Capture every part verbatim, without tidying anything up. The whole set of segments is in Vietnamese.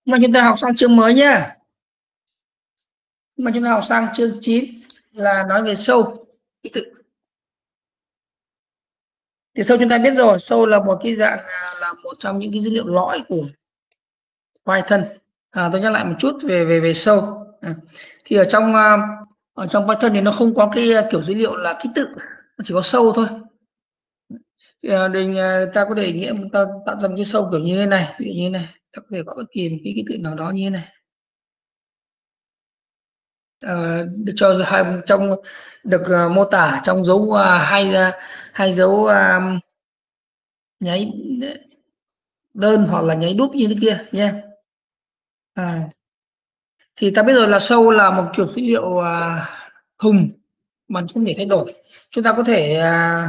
Mà chúng ta học sang chương mới nhá. Mà chúng ta học sang chương chín là nói về sâu ký tự. Thì sâu chúng ta biết rồi, sâu là một cái dạng là một trong những cái dữ liệu lõi của Python. À, tôi nhắc lại một chút về về về sâu. À, thì ở trong ở trong Python thì nó không có cái kiểu dữ liệu là ký tự, nó chỉ có sâu thôi. Thì, à, mình ta có thể nghĩa ta tạo ra một cái sâu kiểu như thế này, ví dụ như thế này, ta có thể có bất kỳ một cái ký tự nào đó như thế này. Uh, được cho hai trong được uh, mô tả trong dấu uh, hai uh, hai dấu uh, nháy đơn hoặc là nháy đúp như thế kia nhé. Yeah. À, thì ta biết rồi là sâu là một kiểu dữ liệu uh, thùng mà không thể thay đổi. Chúng ta có thể uh,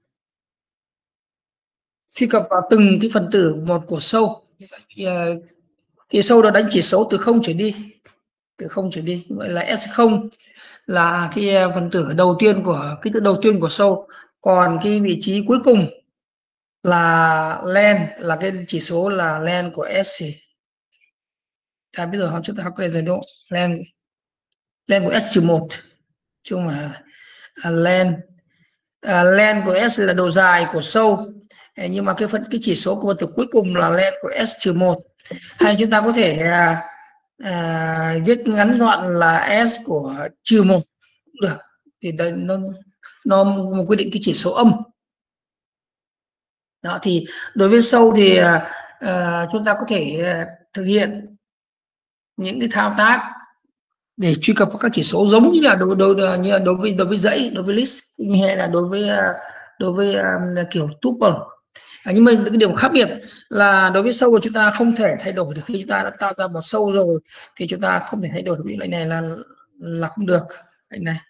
truy cập vào từng cái phần tử một của sâu. Uh, thì sâu nó đánh chỉ số từ không trở đi, từ không trở đi, gọi là S không là cái phần tử đầu tiên của ký tự đầu tiên của sâu, còn cái vị trí cuối cùng là len là cái chỉ số là len của S. Ta biết rồi không, chúng ta học cái này rồi đúng không? Len len của S trừ một chứ không phải là len. À, len của S là độ dài của sâu, nhưng mà cái phần cái chỉ số của phần tử cuối cùng là len của S trừ một. Hay chúng ta có thể à, à, viết ngắn gọn là S của trừ một cũng được. Thì đây nó nó một quy định cái chỉ số âm. Đó, thì đối với sâu thì uh, chúng ta có thể uh, thực hiện những cái thao tác để truy cập các chỉ số giống như là đối đối như là đối với đối với dãy, đối với list hay là đối với uh, đối với um, kiểu tuple. À, nhưng mà cái điểm khác biệt là đối với sâu của chúng ta không thể thay đổi được. Khi chúng ta đã tạo ra một sâu rồi thì chúng ta không thể thay đổi được. Lệnh này là là không được. Lệnh này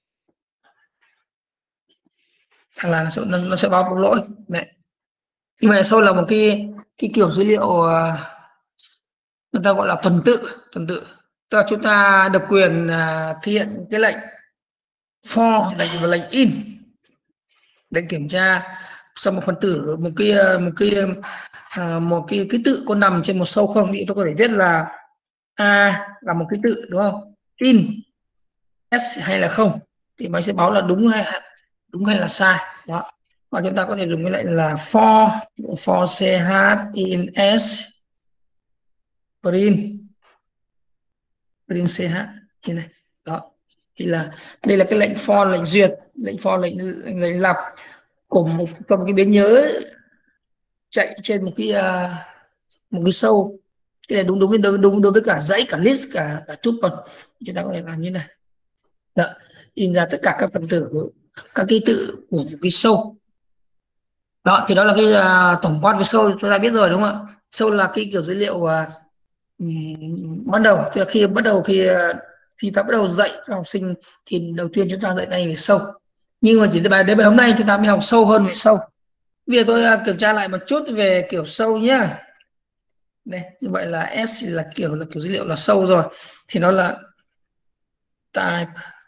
là nó, nó, nó sẽ báo một lỗi. Đấy. Nhưng mà sâu là một cái cái kiểu dữ liệu uh, người ta gọi là tuần tự. Tuần tự tức là chúng ta được quyền uh, thực hiện cái lệnh for, lệnh và lệnh in để kiểm tra xem một phần tử, một cái một cái uh, một cái ký tự có nằm trên một sâu không. Thì tôi có thể viết là a là một ký tự đúng không, in s hay là không, thì máy sẽ báo là đúng hay đúng hay là sai. Đó, và chúng ta có thể dùng cái lệnh là for for ch in s print print ch như này. Đó, thì là đây là cái lệnh for, lệnh duyệt, lệnh for lệnh lệnh lặp của một, của một cái biến nhớ chạy trên một cái uh, một cái sâu. Cái này đúng đúng với đúng đối với cả dãy, cả list, cả cả tuple. Chúng ta có thể làm như này. Đó, in ra tất cả các phần tử, các ký tự của một cái sâu. Đó, thì đó là cái uh, tổng quan về sâu chúng ta biết rồi đúng không ạ? Sâu là cái kiểu dữ liệu uh, um, ban đầu, tức là khi bắt đầu khi uh, khi ta bắt đầu dạy cho học sinh thì đầu tiên chúng ta dạy này về sâu. Nhưng mà chỉ đến bài đến bài hôm nay chúng ta mới học sâu hơn về sâu. Bây giờ tôi uh, kiểm tra lại một chút về kiểu sâu nhé. Đây, như vậy là S là kiểu là kiểu dữ liệu là sâu rồi, thì nó là type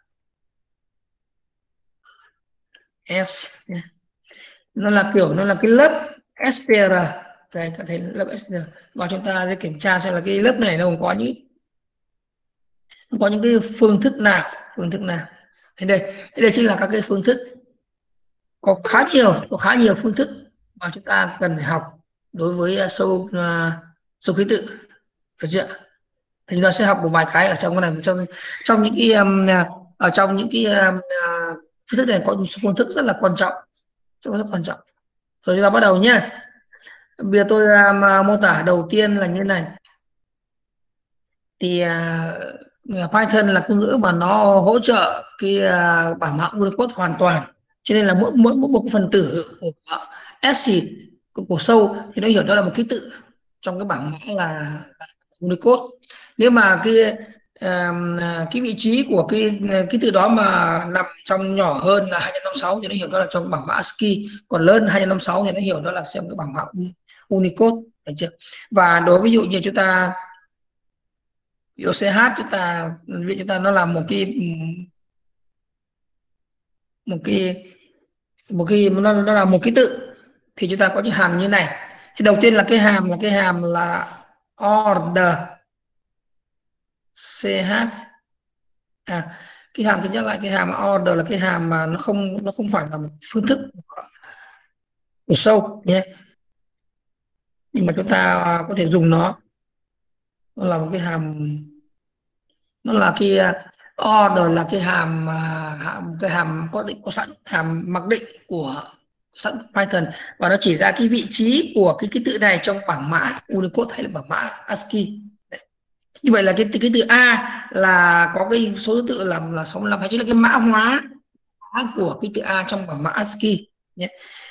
S, nó là kiểu nó là cái lớp str. Đây, các thấy lớp str, và chúng ta sẽ kiểm tra xem là cái lớp này nó có những nó có những cái phương thức nào, phương thức nào. Thế đây, thế đây chính là các cái phương thức, có khá nhiều, có khá nhiều phương thức mà chúng ta cần phải học đối với sâu uh, sâu ký tự, được chưa? Thì chúng ta sẽ học một vài cái ở trong cái này, trong trong những cái um, ở trong những cái um, uh, phương thức này có một số phương thức rất là quan trọng, rất, rất quan trọng. Rồi chúng ta bắt đầu nhé. Bây giờ tôi um, mô tả đầu tiên là như này. Thì uh, Python là ngôn ngữ mà nó hỗ trợ cái uh, bảng mã Unicode hoàn toàn, cho nên là mỗi mỗi mỗi một phần tử của S của, của sâu thì nó hiểu đó là một ký tự trong cái bảng mã là Unicode. Nếu mà cái uh, cái vị trí của cái ký tự đó mà nằm trong nhỏ hơn là hai nhân năm sáu thì nó hiểu đó là trong bảng mã ASCII, còn lớn hai nhân năm sáu thì nó hiểu đó là trong cái bảng mã Unicode, được chưa? Và đối với ví dụ như chúng ta ví dụ ch chúng ta ví chúng ta nó là một cái một cái một cái nó, nó là một ký tự, thì chúng ta có những hàm như này. Thì đầu tiên là cái hàm là cái hàm là order ch. À, cái hàm thứ nhất lại cái hàm order là cái hàm mà nó không nó không phải là một phương thức của sâu nhé, nhưng mà chúng ta có thể dùng nó, nó là một cái hàm, nó là cái order là cái hàm, hàm cái hàm có định có sẵn, hàm mặc định của sẵn Python, và nó chỉ ra cái vị trí của cái ký tự này trong bảng mã Unicode hay là bảng mã a ét ci. Như vậy là cái cái từ A là có cái số thứ tự là là sáu mươi lăm, hay chính là cái mã hóa của cái từ A trong bảng mã a ét ci nhé.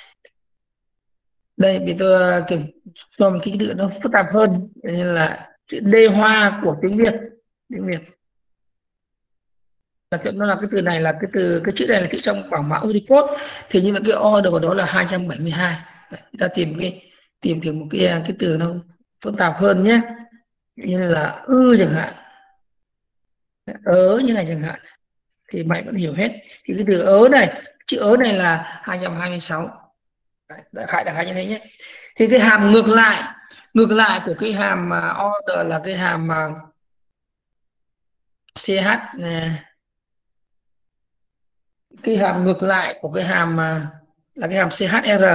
Đây bây tôi kiểm cho một cái tự nó phức tạp hơn, như là chữ D hoa của tiếng Việt. Tiếng Việt là nó là cái từ này là cái từ cái chữ này là chữ trong bảng mã Unicode, thì như vậy cái order của đó là hai trăm bảy mươi hai. Đấy, ta tìm cái tìm kiếm một cái cái từ nó phức tạp hơn nhé, như là ư chẳng hạn, ớ như này chẳng hạn, thì mày vẫn hiểu hết. Thì cái từ ớ này, chữ ớ này là hai trăm hai mươi sáu. Đại khái đại khái như thế nhé. Thì cái hàm ngược lại ngược lại của cái hàm order là cái hàm ch này. Cái hàm ngược lại của cái hàm là cái hàm chr.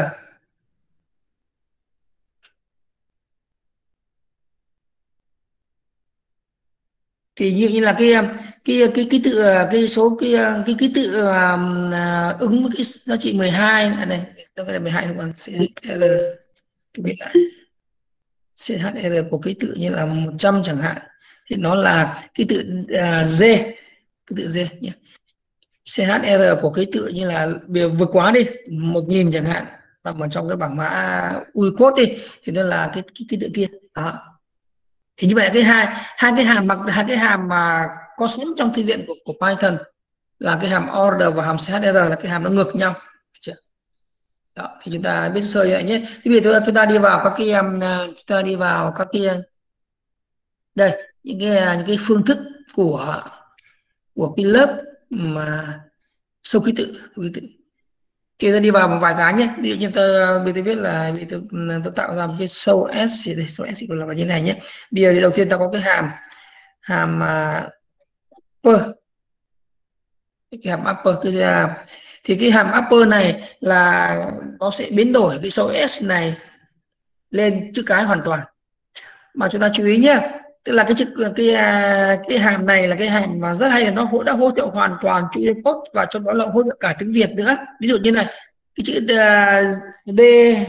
Thì như như là cái cái cái ký tự cái số cái cái ký tự uh, ứng với cái giá trị mười hai này, tôi cái này mười hai không, còn chr cái biết lại chr của ký tự như là một trăm chẳng hạn, thì nó là ký tự uh, g, ký tự g nhé. Chr của ký tự như là vượt quá đi một nghìn chẳng hạn, nằm ở trong cái bảng mã Unicode đi, thì nó là cái cái ký tự kia đó. Thì như vậy cái hai hai cái hàm mặc hai cái hàm mà có sẵn trong thư viện của, của Python là cái hàm order và hàm chr là cái hàm nó ngược nhau. Đó, thì chúng ta biết sơ vậy nhé. Thì bây giờ chúng ta đi vào các cái um, chúng ta đi vào các cái đây những cái những cái phương thức của của cái lớp mà sâu ký tự, ký tự. Thì ta đi vào một vài cái nhé. Ví dụ như tôi bây giờ biết là bây giờ tôi tạo ra một cái sâu s đây, sâu s là như này nhé. Bây giờ thì đầu tiên ta có cái hàm hàm uh, upper, cái hàm upper cái thì cái hàm upper này là nó sẽ biến đổi cái số s này lên chữ cái hoàn toàn. Mà chúng ta chú ý nhé, tức là cái chữ cái cái hàm này là cái hàm mà rất hay, là nó hỗ đã hỗ trợ hoàn toàn chữ Unicode, và trong đó là hỗ trợ cả tiếng Việt nữa. Ví dụ như này cái chữ D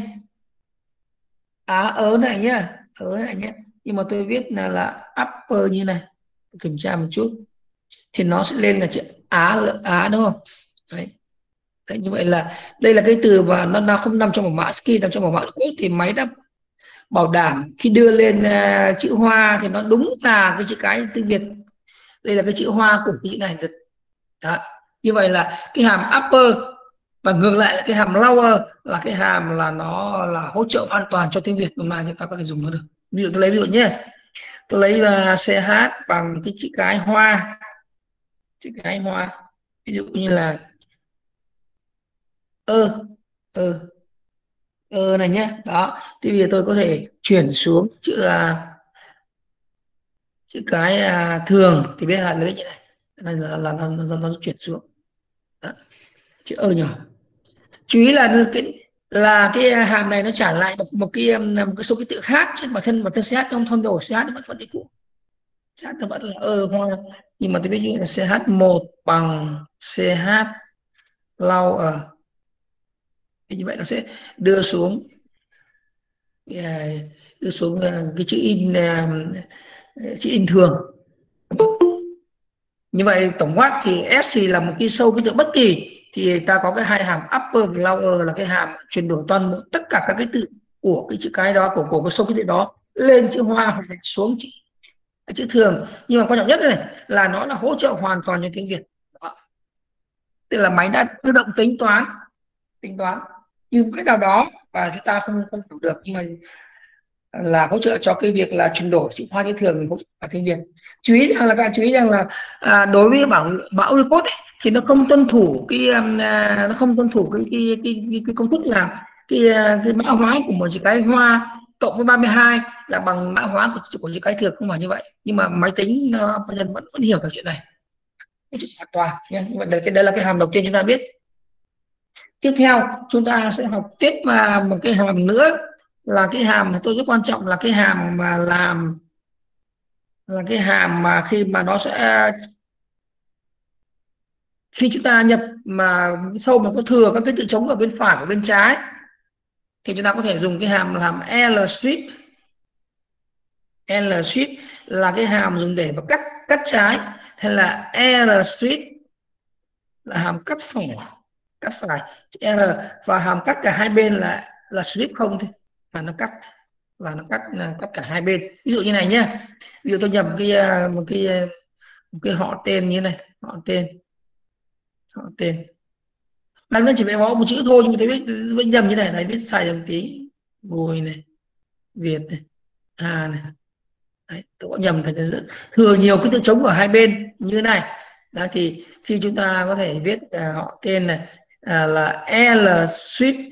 á ớ này nhá, ớ này nhé, nhưng mà tôi viết là là upper như này, kiểm tra một chút thì nó sẽ lên là chữ á á đúng không? Đấy. Đấy, như vậy là đây là cái từ và nó, nó không nằm trong một mã ski, nằm trong một mã code, thì máy đã bảo đảm khi đưa lên uh, chữ hoa thì nó đúng là cái chữ cái tiếng Việt. Đây là cái chữ hoa của chữ này. Đó. Như vậy là cái hàm upper và ngược lại là cái hàm lower là cái hàm là nó là hỗ trợ hoàn toàn cho tiếng Việt mà chúng ta có thể dùng nó được. Ví dụ tôi lấy ví dụ nhé, tôi lấy uh, ch bằng cái chữ cái hoa, chữ cái hoa, ví dụ như là ơ ơ ơ này nhé. Đó, thì bây giờ tôi có thể chuyển xuống chữ uh, chữ cái uh, thường, thì biết là lấy như này là là, là, là, là, là nó chuyển xuống. Đó. Chữ ơ nhỏ, chú ý là cái là cái hàm này nó trả lại một, một cái một cái số ký tự khác trên bản thân bản thân ch, không thay đổi ch nó vẫn vẫn như cũ, ch nó vẫn là ơ hoa, nhưng mà tôi ví dụ là ch một bằng ch lower, thì như vậy nó sẽ đưa xuống đưa xuống cái chữ in chữ in thường. Như vậy tổng quát thì S thì là một cái sâu ký tự bất kỳ, thì ta có cái hai hàm upper và lower là cái hàm chuyển đổi toàn bộ tất cả các cái tự của cái chữ cái đó, của của cái sâu ký tự đó lên chữ hoa hoặc xuống chữ chữ thường. Nhưng mà quan trọng nhất này là nó là hỗ trợ hoàn toàn cho tiếng Việt. Đó. Tức là máy đã tự động tính toán tính toán như một cách nào đó và chúng ta không không hiểu được, nhưng mà là hỗ trợ cho cái việc là chuyển đổi chữ hoa chữ thường và tiếng Việt. Chú ý rằng là các bạn chú ý rằng là à, đối với bảng bảng Unicode thì nó không tuân thủ cái uh, nó không tuân thủ cái cái cái, cái, cái công thức là cái, cái mã hóa của một chữ cái hoa cộng với ba mươi hai là bằng mã hóa của, của chữ cái thường, không phải như vậy, nhưng mà máy tính uh, vẫn vẫn hiểu được chuyện này hoàn toàn nhé. Vậy cái đây là cái hàm đầu tiên chúng ta biết. Tiếp theo chúng ta sẽ học tiếp vào một cái hàm nữa, là cái hàm tôi rất quan trọng, là cái hàm mà làm là cái hàm mà khi mà nó sẽ khi chúng ta nhập mà sâu mà có thừa các cái chữ trống ở bên phải và bên trái thì chúng ta có thể dùng cái hàm làm lstrip. lstrip là cái hàm dùng để mà cắt cắt trái, hay là lstrip là hàm cắt phải, cắt phải r, và hàm cắt cả hai bên là là strip không thôi, và nó cắt và nó cắt là cắt cả hai bên. Ví dụ như này nhé, ví dụ tôi nhập cái một cái một cái họ tên như này, họ tên họ tên đang chỉ phải có một chữ thôi, nhưng mà tôi biết vẫn nhầm như này này, biết sai một tí, Bùi này, Việt này, Hà này. Đấy, tôi có nhầm phải rất thừa nhiều cái chữ trống ở hai bên như thế này. Đó, thì khi chúng ta có thể viết uh, họ tên này uh, là L Swift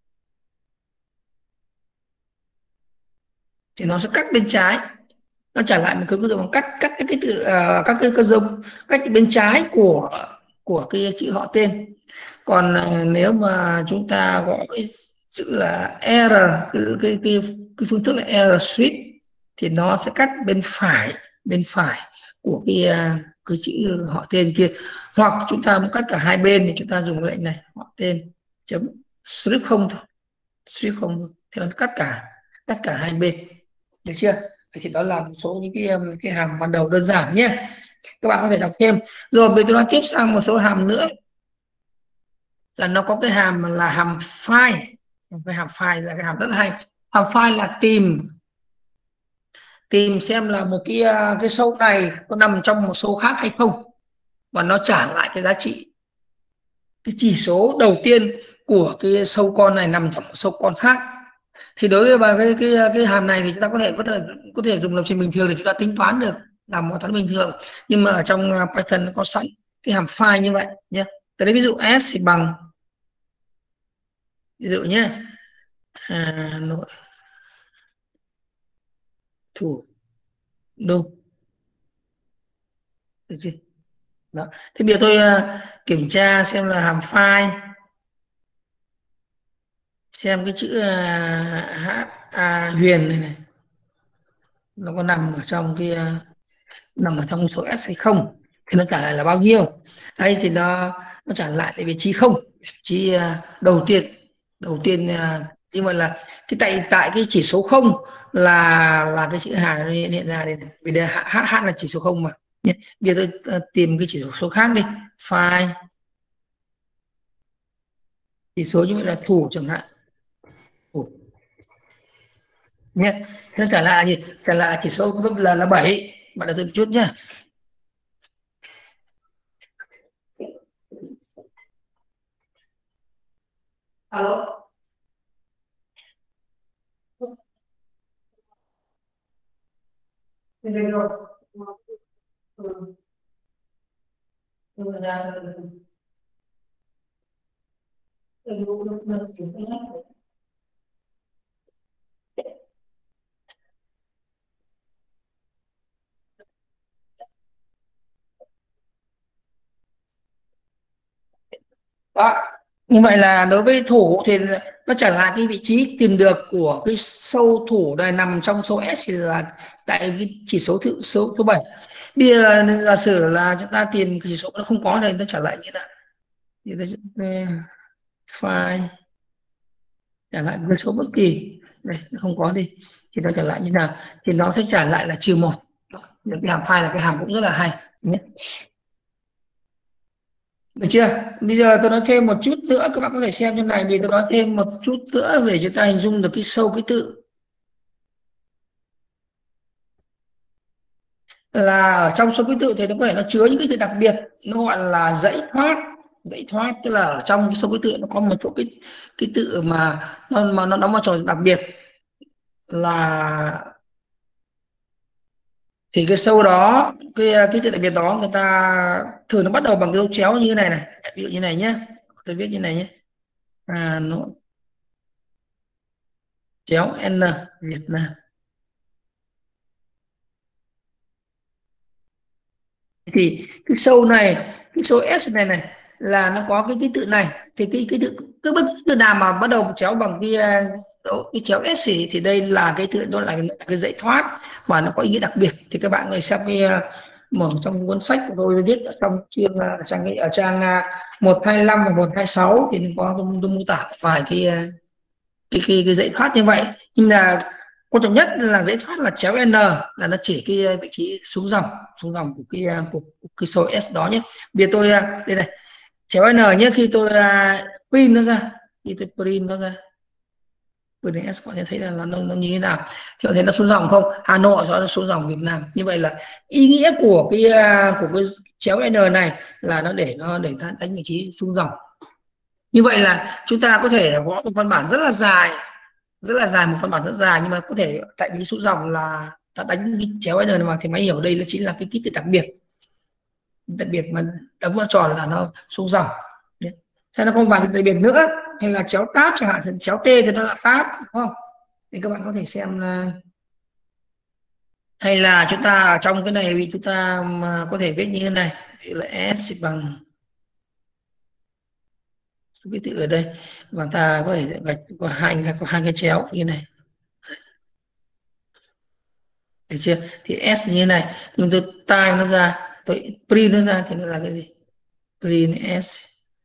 thì nó sẽ cắt bên trái, nó trả lại một cái tự bằng cắt cắt cái tự uh, các cái cơ dông cách bên trái của của cái chữ họ tên. Còn uh, nếu mà chúng ta gọi cái chữ là R, cái cái cái, cái phương thức là R Swift thì nó sẽ cắt bên phải bên phải của cái cái chữ họ tên kia. Hoặc chúng ta muốn cắt cả hai bên thì chúng ta dùng lệnh này, họ tên chấm strip không thôi, strip không thôi, thì nó cắt cả cắt cả hai bên, được chưa? Thì đó là một số những cái cái hàm ban đầu đơn giản nhé, các bạn có thể đọc thêm. Rồi bây giờ tôi nói tiếp sang một số hàm nữa, là nó có cái hàm là hàm file. Cái hàm file là cái hàm rất hay. Hàm file là tìm tìm xem là một cái cái sâu này có nằm trong một sâu khác hay không, và nó trả lại cái giá trị, cái chỉ số đầu tiên của cái sâu con này nằm trong một sâu con khác. Thì đối với cái cái cái hàm này thì chúng ta có thể có thể có thể dùng lập trình bình thường để chúng ta tính toán được, làm một toán bình thường, nhưng mà ở trong Python nó có sẵn cái hàm file như vậy nhé. Từ đây ví dụ s thì bằng, ví dụ nhé, Hà Nội thủ đô, được chưa? Đó. Thì bây giờ tôi uh, kiểm tra xem là hàm file, xem cái chữ uh, H A Huyền này này nó có nằm ở trong cái uh, nằm ở trong số S hay không, thì nó trả lại là bao nhiêu. Đây thì nó nó trả lại tại vị trí không, vị trí uh, đầu tiên đầu tiên uh, như vậy là cái tại tại cái chỉ số không là là cái chữ Hà hiện ra đây, vì đây H, H là chỉ số không mà. Bây giờ tôi uh, tìm cái chỉ số khác đi, file chỉ số như vậy là thủ chẳng hạn, thủ nhé. Nó trả lại là gì? Trả lại chỉ số là là bảy. Bạn đợi tôi một chút nhé. Alo. Đó. Như vậy là đối với thủ thì nó trả lại cái vị trí tìm được của cái sâu thủ này nằm trong số S thì là tại cái chỉ số thứ số số bảy. Bây giờ giả sử là chúng ta tìm chỉ số nó không có này, nó trả lại như thế nào? File trả lại một số bất kỳ đây, nó không có đi thì nó trả lại như nào, thì nó sẽ trả lại là trừ một. Cái hàm file là cái hàm cũng rất là hay nhé. Được chưa? Bây giờ tôi nói thêm một chút nữa, các bạn có thể xem trên này, vì tôi nói thêm một chút nữa để chúng ta hình dung được cái sâu ký tự. Là ở trong số ký tự thì nó có thể nó chứa những cái từ đặc biệt, nó gọi là dãy thoát. Dãy thoát tức là ở trong cái số ký tự nó có một số cái ký tự mà nó mà nó đóng vai trò đặc biệt, là thì cái sâu đó, cái cái tự đặc biệt đó người ta thường nó bắt đầu bằng cái dấu chéo như thế này này, ví dụ như này nhé, tôi viết như này nhé, Hà Nội chéo N Việt Nam. Thì cái sâu này, cái số S này này là nó có cái ký tự này, thì cái cái tự cứ bất cứ nào mà bắt đầu chéo bằng cái cái chéo S thì, thì đây là cái tự đó là cái dãy thoát mà nó có ý nghĩa đặc biệt. Thì các bạn người xem cái mở trong cuốn sách của tôi viết ở trong chương trang ở trang một hai năm và một hai sáu thì có tôi, tôi mô tả vài cái cái cái, cái dãy thoát như vậy. Nhưng là quan trọng nhất là dãy thoát là chéo N là nó chỉ cái vị trí xuống dòng xuống dòng của cái của, của cái số S đó nhé. Bây giờ tôi đây này, chéo N nhé, khi tôi uh, print nó ra, khi tôi print nó ra print S có thể thấy là nó, nó như thế nào, thì có thấy nó xuống dòng không? Hà Nội cho nó xuống dòng Việt Nam. Như vậy là ý nghĩa của cái uh, của cái chéo N này là nó để nó để đánh vị trí xuống dòng. Như vậy là chúng ta có thể gõ một văn bản rất là dài, rất là dài, một văn bản rất dài, nhưng mà có thể tại vì số dòng là ta đánh cái chéo N mà thì máy hiểu đây là chính là cái ký tự đặc biệt, đặc biệt mà đóng vai trò là nó số dòng. Thế nó không bằng cái đặc biệt nữa, hay là chéo tab chẳng hạn, chéo T thì nó là tab, đúng không? Thì các bạn có thể xem là, hay là chúng ta ở trong cái này vì chúng ta mà có thể viết như thế này, là S bằng cái tự ở đây, và ta có thể gạch có hai có hai cái chéo như này, được chưa? Thì S như thế này, nhưng tôi time nó ra, tôi print nó ra thì nó là cái gì? Print S.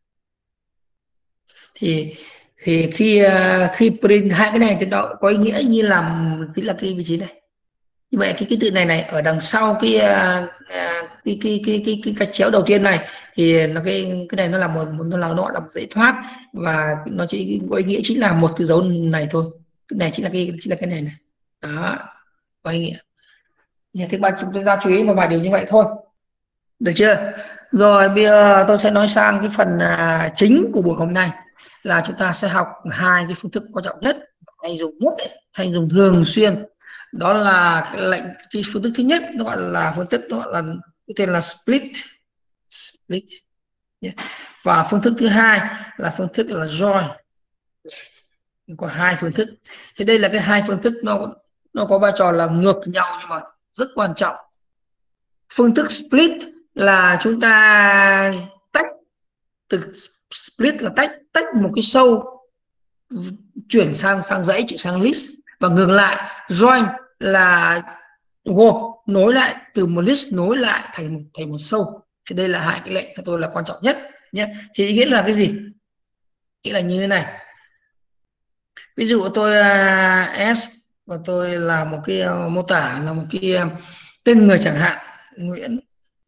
Thì thì khi khi print hai cái này thì nó có ý nghĩa như là chính là cái vị trí này. Như vậy cái ký tự này này ở đằng sau cái cái cái cái cái cái gạch chéo đầu tiên này thì nó cái cái này nó là một nó là nó là một dãy thoát, và nó chỉ có ý nghĩa chính là một cái dấu này thôi. Cái này chính là cái chính là cái này này. Đó, có ý nghĩa. Nhà thứ ba chúng ta chú ý một vài điều như vậy thôi, được chưa? Rồi bây giờ tôi sẽ nói sang cái phần à, chính của buổi hôm nay, là chúng ta sẽ học hai cái phương thức quan trọng nhất hay dùng nhất hay dùng thường xuyên. Đó là cái lệnh cái phương thức thứ nhất, nó gọi là phương thức nó gọi là cái tên là split split yeah. Và phương thức thứ hai là phương thức là join. Có hai phương thức. Thì đây là cái hai phương thức nó nó có vai trò là ngược nhau nhưng mà rất quan trọng. Phương thức split là chúng ta tách, từ split là tách tách một cái sâu chuyển sang sang dãy, chuyển sang list, và ngược lại join là gộp nối lại từ một list nối lại thành một thành một sâu. Thì đây là hai cái lệnh của tôi là quan trọng nhất nhé. Thì ý nghĩa là cái gì? Nghĩa là như thế này. Ví dụ tôi uh, S và tôi là một cái uh, mô tả là một cái uh, tên người chẳng hạn, Nguyễn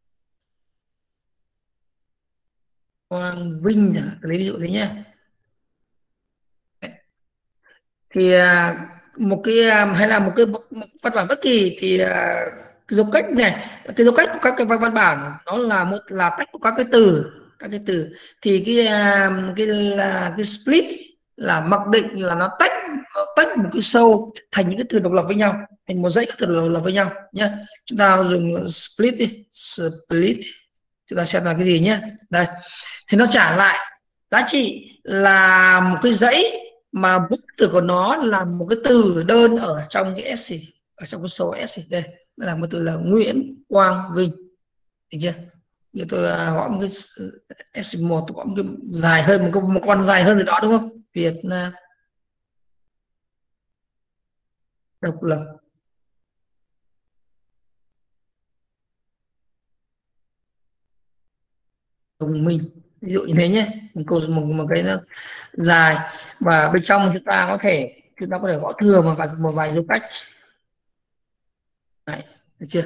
Quang Vinh, lấy ví dụ thế nhé. Thì một cái hay là một cái một văn bản bất kỳ thì cái dấu cách này, cái dấu cách của các cái văn bản nó là một là tách của các cái từ, các cái từ thì cái cái là cái split là mặc định là nó tách nó tách một cái sâu thành những cái từ độc lập với nhau, thành một dãy các từ độc lập với nhau nhé. Chúng ta dùng split đi, split chúng ta xem là cái gì nhé. Đây thì nó trả lại giá trị là một cái dãy mà bút từ của nó là một cái từ đơn ở trong cái S, ở trong cái số S. Đây là một từ là Nguyễn Quang Vinh, được chưa? Như tôi gọi một cái S một, gọi một cái dài hơn, một con, một con dài hơn gì đó, đúng không? Việt Nam độc lập đồng minh, ví dụ như thế nhé. Một câu một, một cái nó dài, và bên trong chúng ta có thể chúng ta có thể gõ thừa một vài một vài dấu cách. Đấy, được chưa?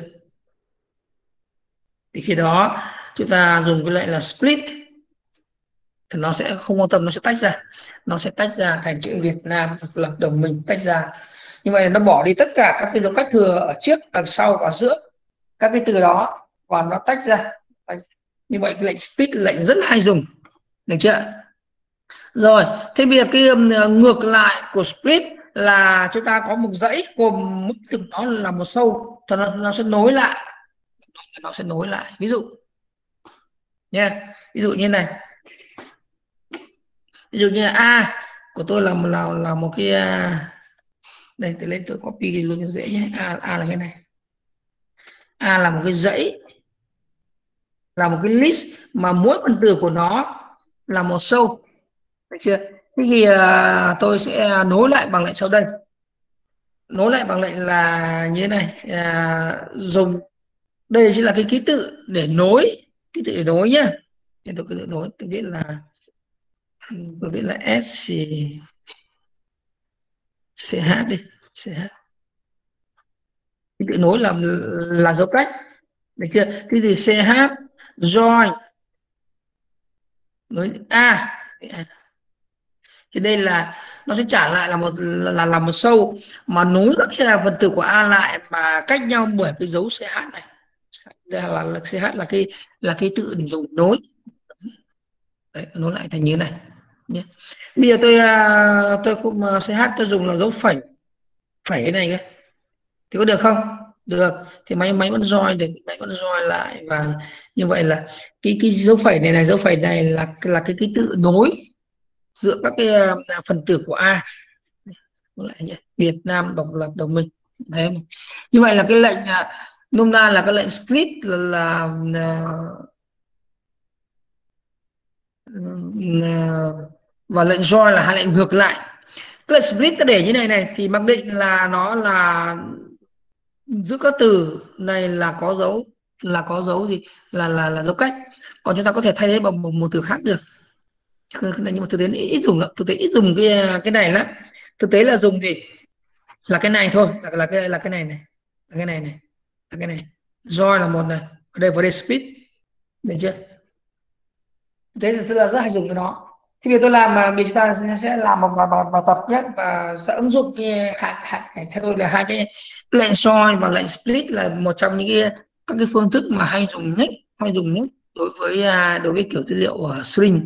Thì khi đó chúng ta dùng cái lệnh là split thì nó sẽ không quan tâm, nó sẽ tách ra, nó sẽ tách ra thành chữ Việt Nam độc lập đồng minh, tách ra. Như vậy nó bỏ đi tất cả các cái dấu cách thừa ở trước, đằng sau và giữa các cái từ đó, và nó tách ra. Như vậy cái lệnh split là lệnh rất hay dùng, được chưa? Rồi thế bây giờ cái ngược lại của split là chúng ta có một dãy gồm mức từ đó là một sâu, thì nó, nó sẽ nối lại, nó sẽ nối lại. Ví dụ nha, yeah. Ví dụ như này, ví dụ như A của tôi là là là một cái Đây tôi lên tôi copy cái luôn cho dễ nhé. A, A là cái này. A là một cái dãy, là một cái list mà mỗi phần tử của nó là một sâu, được chưa? Thế thì à, tôi sẽ nối lại bằng lệnh sau đây. Nối lại bằng lệnh là như thế này, à, dùng đây chính là cái ký tự để nối, ký tự để nối nhá. Thì tôi cứ tự nối, tôi biết là tôi biết là s ch đi, ch ký tự nối là là dấu cách, được chưa? Cái gì ch join nối a, thì đây là nó sẽ trả lại là một là là một sâu mà nối các cái phần tử của a lại mà cách nhau bởi cái dấu ch này. Đây là, là ch là cái là cái tự để dùng nối. Đấy, nối lại thành như này nhé. Bây giờ tôi à, tôi cũng à, ch tôi dùng là dấu phẩy, phẩy cái này cơ, thì có được không? Được, thì máy máy vẫn join được, máy vẫn join lại, và như vậy là cái cái dấu phẩy này này, dấu phẩy này là là cái ký tự nối giữa các cái uh, phần tử của A. Lại nhé. Việt Nam độc lập đồng minh. Đấy. Như vậy là cái lệnh uh, nôm na là cái lệnh split là, là uh, uh, và lệnh join là hai lệnh ngược lại. Cái lệnh split ta để như này này thì mặc định là nó là giữa các từ này là có dấu, là có dấu gì, là là là dấu cách, còn chúng ta có thể thay thế bằng một, một từ khác được, nhưng mà thực tế ít dùng lắm, thực tế ít dùng cái cái này lắm. Thực tế là dùng gì, là cái này thôi, là, là cái là cái này này, là cái này này, là cái này join là một này, ở đây vào đây split, được chưa? Thế thì là rất hay dùng cái đó. Thì bây giờ tôi làm mà mình chúng ta sẽ làm một bài, bài, bài tập nhé, và sẽ ứng dụng cái hai, hai theo tôi là hai cái lệnh join và lệnh split là một trong những cái các cái phương thức mà hay dùng nhất, hay dùng nhất đối với à, đối với kiểu tư liệu uh, string.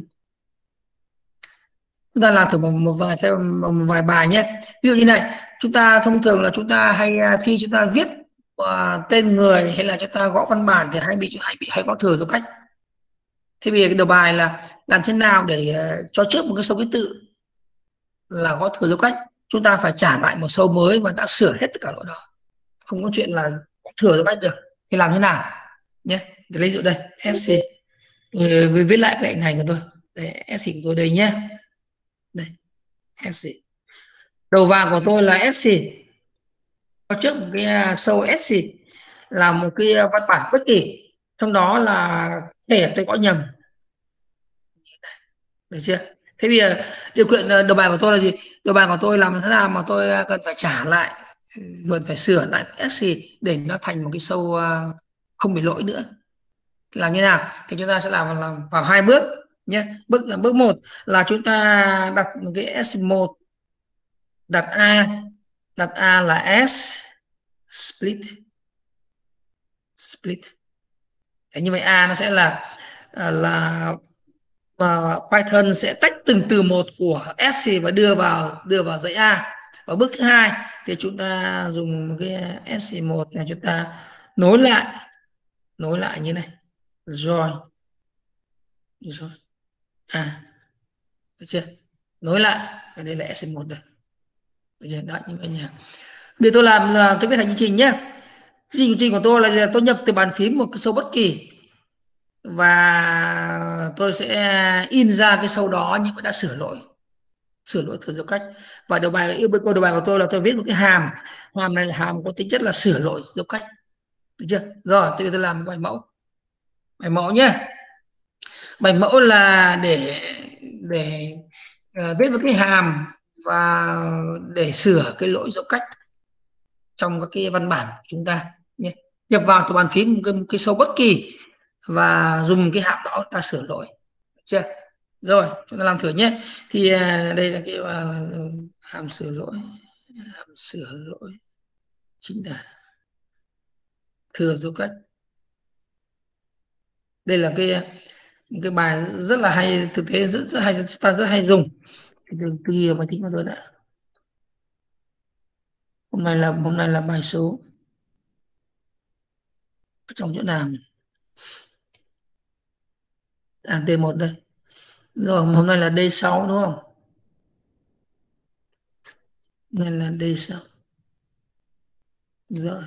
Chúng ta làm thử một, một vài theo một, một vài bài nhé. Ví dụ như này, chúng ta thông thường là chúng ta hay à, khi chúng ta viết uh, tên người hay là chúng ta gõ văn bản thì hay bị hay bị hay có thừa dấu cách. Thế bây giờ cái đầu bài là làm thế nào để uh, cho trước một cái số ký tự là có thừa dấu cách, chúng ta phải trả lại một sâu mới và đã sửa hết tất cả lỗi đó, không có chuyện là có thừa dấu cách được. Thì làm thế nào nhé? Để lấy dụ đây sc, ừ, viết lại cái lệnh này của tôi, đây sc của tôi đây nhé, đây sc, đầu vào của tôi là sc, có trước một cái sâu sc là một cái văn bản bất kỳ, trong đó là thể tôi có nhầm, được chưa? Thế bây giờ điều kiện đầu bài của tôi là gì? Đầu bài của tôi làm thế nào mà tôi cần phải trả lại, cần phải sửa lại sc để nó thành một cái sâu không bị lỗi nữa. Làm như nào thì chúng ta sẽ làm, làm vào hai bước nhé. Bước là bước một là chúng ta đặt một cái s một, đặt a, đặt a là s split, split. Thế như vậy a nó sẽ là là và Python sẽ tách từng từ một của sc và đưa vào đưa vào dãy a. Và bước thứ hai thì chúng ta dùng một cái sc một này, chúng ta nối lại, nối lại như này, rồi rồi à, được chưa? Nối lại, và đây là sc một đây, được chưa? Đó, như vậy nhỉ. Bây giờ tôi làm là tôi viết thành chương trình nhé. Chương trình của tôi là tôi nhập từ bàn phím một cái số bất kỳ và tôi sẽ in ra cái sâu đó nhưng mà đã sửa lỗi, sửa lỗi thừa dấu cách. Và đầu bài yêu cầu đầu bài của tôi là tôi viết một cái hàm, hàm này là hàm có tính chất là sửa lỗi dấu cách, được chưa? Rồi tôi tôi làm bài mẫu, bài mẫu nhé. Bài mẫu là để để uh, viết một cái hàm và để sửa cái lỗi dấu cách trong các cái văn bản của chúng ta nhé. Nhập vào từ bàn phím một cái, một cái số bất kỳ và dùng cái hàm đó ta sửa lỗi, được chưa? Rồi chúng ta làm thử nhé. Thì à, đây là cái à, hàm sửa lỗi, hàm sửa lỗi chính tả thừa dấu cách. Đây là cái cái bài rất là hay, thực tế rất, rất hay, ta rất hay dùng. Từ từ máy tính của tôi đã. Hôm nay là hôm nay là bài số ở trong chỗ nào? À, T một đây. Rồi hôm nay là D sáu đúng không? Đây là D sáu. Rồi,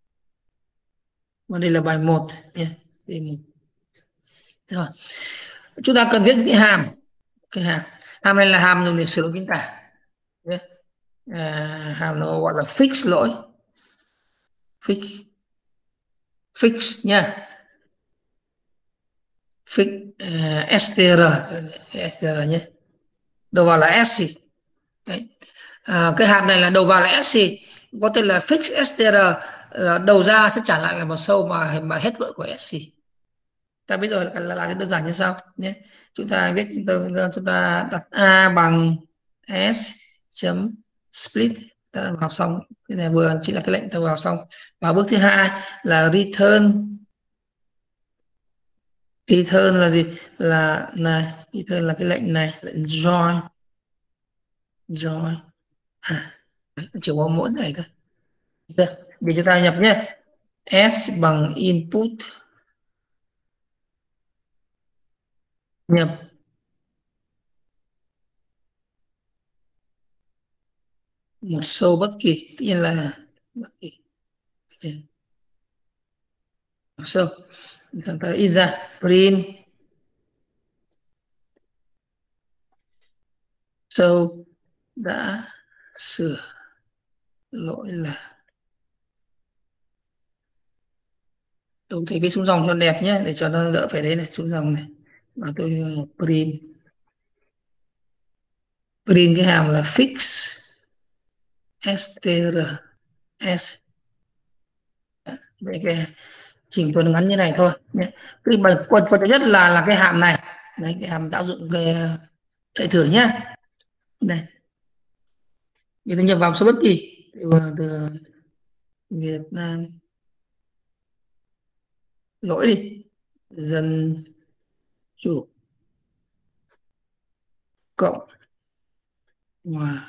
và đây là bài một nhé. Đây một. Rồi, chúng ta cần viết cái hàm, cái hàm hàm này là hàm dùng để sửa lỗi biến tả nhé. À, hàm nó gọi là fix lỗi, fix fix nha, fix uh, str str nhé, đầu vào là s gì đấy. À, cái hàm này là đầu vào là s gì, có tên là fix str, uh, đầu ra sẽ trả lại là một sâu mà mà hết lỗi của s gì. Ta bây giờ là làm đơn giản như sau nhé. Chúng ta viết chúng ta, chúng ta đặt a bằng s chấm split, ta vào xong cái này vừa chỉ là cái lệnh ta vào xong. Và bước thứ hai là return, return là gì, là này, return là cái lệnh này, lệnh join, join à, chỉ có mỗi này thôi. Để chúng ta nhập nhé, s bằng input, nhập một số bất kỳ, tự nhiên là bất kỳ số, chúng ta in ra print số đã sửa lỗi là đúng, thì viết xuống dòng cho đẹp nhé, để cho nó đỡ phải đấy này, xuống dòng này, và tôi print print cái hàm là fix str s. Vậy cái chỉnh tuần ngắn như này thôi nhé. Cái bài quan trọng nhất là là cái hàm này, đấy, cái hàm tạo dụng cái chạy thử nhé. Đây, bây giờ nhập vào số bất kỳ từ, từ Việt Nam, lỗi đi, dân chủ cộng hòa,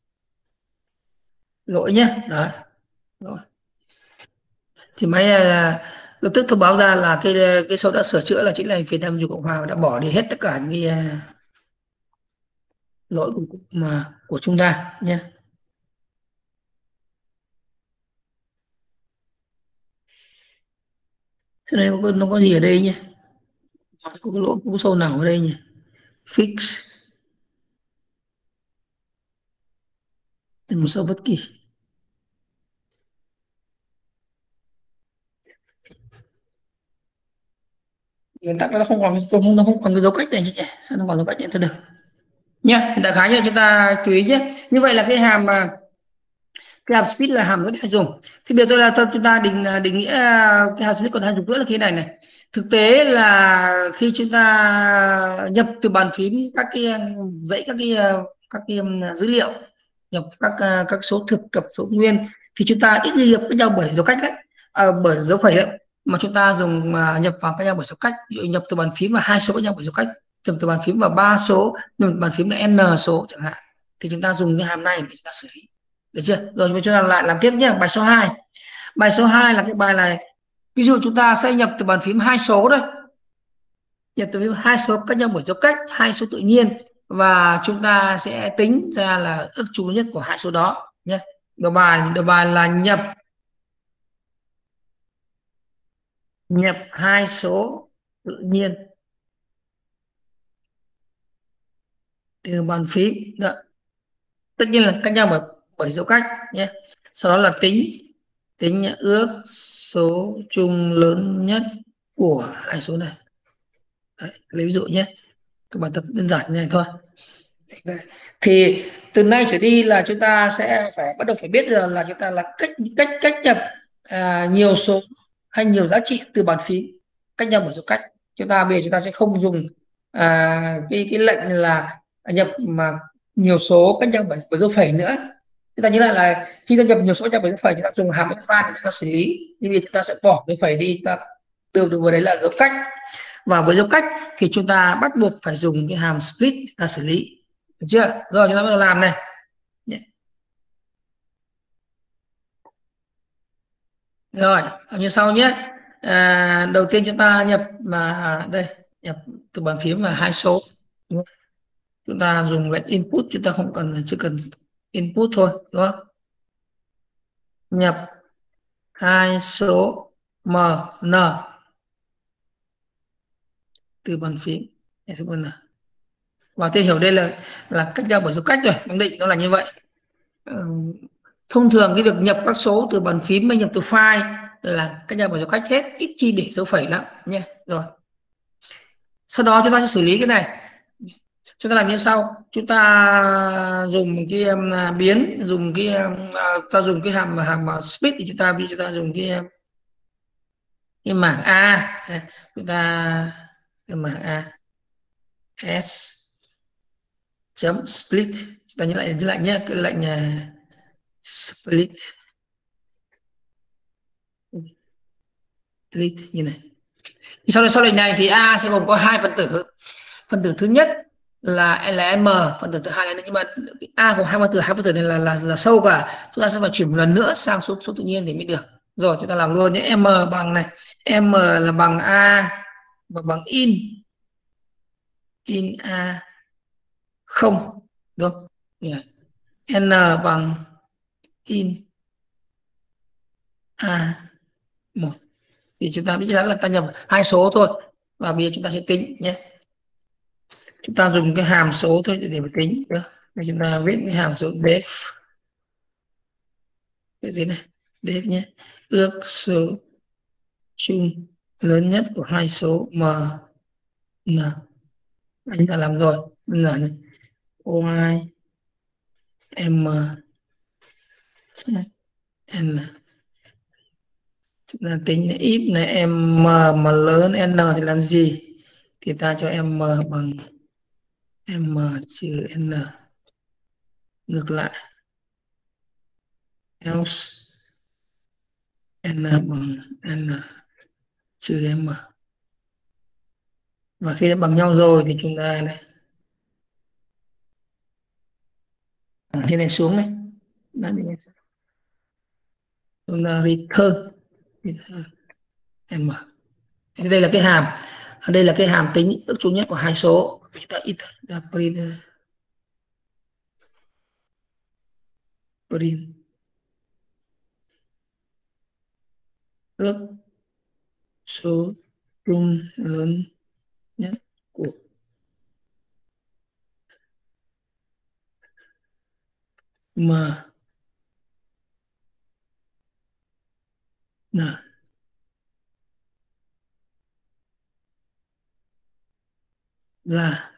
lỗi nhé. Đấy, rồi thì máy uh, lập tức thông báo ra là cái cái số đã sửa chữa là chính là Việt Nam Dân Chủ Cộng Hòa, đã bỏ đi hết tất cả những cái uh, lỗi của mà của chúng ta nhé. Thế này có, nó có gì ở đây nhé, có cái lỗi, có cái số nào ở đây nhỉ, fix một số bất kỳ, nguyên tắc nó không còn không nó không còn cái dấu cách này chứ nhỉ, sao nó còn dấu cách này thôi được nhá. Thì đại khái như chúng ta chú ý nhé, như vậy là cái hàm mà cái hàm split là hàm rất hay dùng. Thì bây giờ tôi là tôi, chúng ta định định nghĩa cái hàm split còn hay dùng nữa là cái này này. Thực tế là khi chúng ta nhập từ bàn phím các cái dãy các cái các cái dữ liệu, nhập các các số thực cập số nguyên, thì chúng ta ít ghi nhập với nhau bởi dấu cách đấy, à, bởi dấu phẩy đấy, mà chúng ta dùng uh, nhập vào các nhau bởi số cách. Ví dụ nhập từ bàn phím và hai số với nhau bởi số cách, nhập từ bàn phím và ba số, nhập từ bàn phím là n số chẳng hạn, thì chúng ta dùng cái hàm này để chúng ta xử lý, được chưa? Rồi chúng ta lại làm tiếp nhé. Bài số hai, bài số hai là cái bài này, ví dụ chúng ta sẽ nhập từ bàn phím hai số đây, nhập từ phím hai số cách nhau bởi dấu cách, hai số tự nhiên, và chúng ta sẽ tính ra là ước chung nhất của hai số đó nhé. Đầu bài đầu bài là nhập nhập hai số tự nhiên từ bàn phím đó. Tất nhiên là cách nhau bởi bởi dấu cách nhé. Sau đó là tính tính ước số chung lớn nhất của hai số này. Đấy, lấy ví dụ nhé, các bài tập đơn giản như này thôi. Thì từ nay trở đi là chúng ta sẽ phải bắt đầu phải biết rằng là chúng ta là cách cách cách nhập à, nhiều số hay nhiều giá trị từ bàn phím cách nhau một số cách. Chúng ta bây giờ chúng ta sẽ không dùng à, cái cái lệnh là nhập mà nhiều số cách nhau bởi, bởi dấu phẩy nữa. Chúng ta nhớ lại là khi ta nhập nhiều số cách nhau bởi dấu phẩy, chúng ta dùng hàm alpha để chúng ta xử lý. Thì vì chúng ta sẽ bỏ dấu phẩy đi, chúng ta đưa được vào đấy là dấu cách, và với dấu cách thì chúng ta bắt buộc phải dùng cái hàm split để ta xử lý, được chưa? Rồi chúng ta bắt đầu làm này. Rồi làm như sau nhé. À, đầu tiên chúng ta nhập mà đây, nhập từ bàn phím và hai số. Chúng ta dùng lệnh input, chúng ta không cần, chỉ cần input thôi, đúng không? Nhập hai số m n từ bàn phím và tôi hiểu đây là là cách giao bởi số cách rồi, khẳng định nó là như vậy. Ừ. Thông thường cái việc nhập các số từ bàn phím hay nhập từ file là cách giao bởi số cách hết, ít khi để dấu phẩy lắm nha. Rồi sau đó chúng ta sẽ xử lý cái này. Chúng ta làm như sau, chúng ta dùng cái um, biến dùng cái um, uh, ta dùng cái hàm hàm uh, split thì chúng ta vì chúng ta dùng cái um, cái mảng A, chúng ta cái mảng A s chấm split, chúng ta nhớ lại nhớ lại nhé, cái lệnh uh, split split như này. Sau sau lệnh này thì A sẽ gồm có hai phần tử. Phần tử thứ nhất là là m, phần tử thứ hai là, nhưng mà A gồm hai phần tử, hai phần tử này là là là sâu cả, chúng ta sẽ phải chuyển một lần nữa sang số số tự nhiên thì mới được. Rồi chúng ta làm luôn nhé. M bằng này, m là bằng A và bằng in in A không, được không? Yeah. N bằng in A một, thì chúng ta biết chắn là ta nhập hai số thôi, và bây giờ chúng ta sẽ tính nhé. Chúng ta dùng cái hàm số thôi để mà tính được. Để chúng ta viết cái hàm số def, cái gì này, def nhé, ước số chung lớn nhất của hai số m n. Anh ta làm rồi, bây giờ này y m n, chúng ta tính là if này m mà lớn n thì làm gì, thì ta cho m bằng m trừ n, ngược lại else n bằng n trừ m, và khi đã bằng nhau rồi thì chúng ta này trên này xuống này, chúng ta return m. Thì đây là cái hàm, đây là cái hàm tính ước chung nhất của hai số. Chúng ta ít ta print print ước số chung lớn nhất của m n là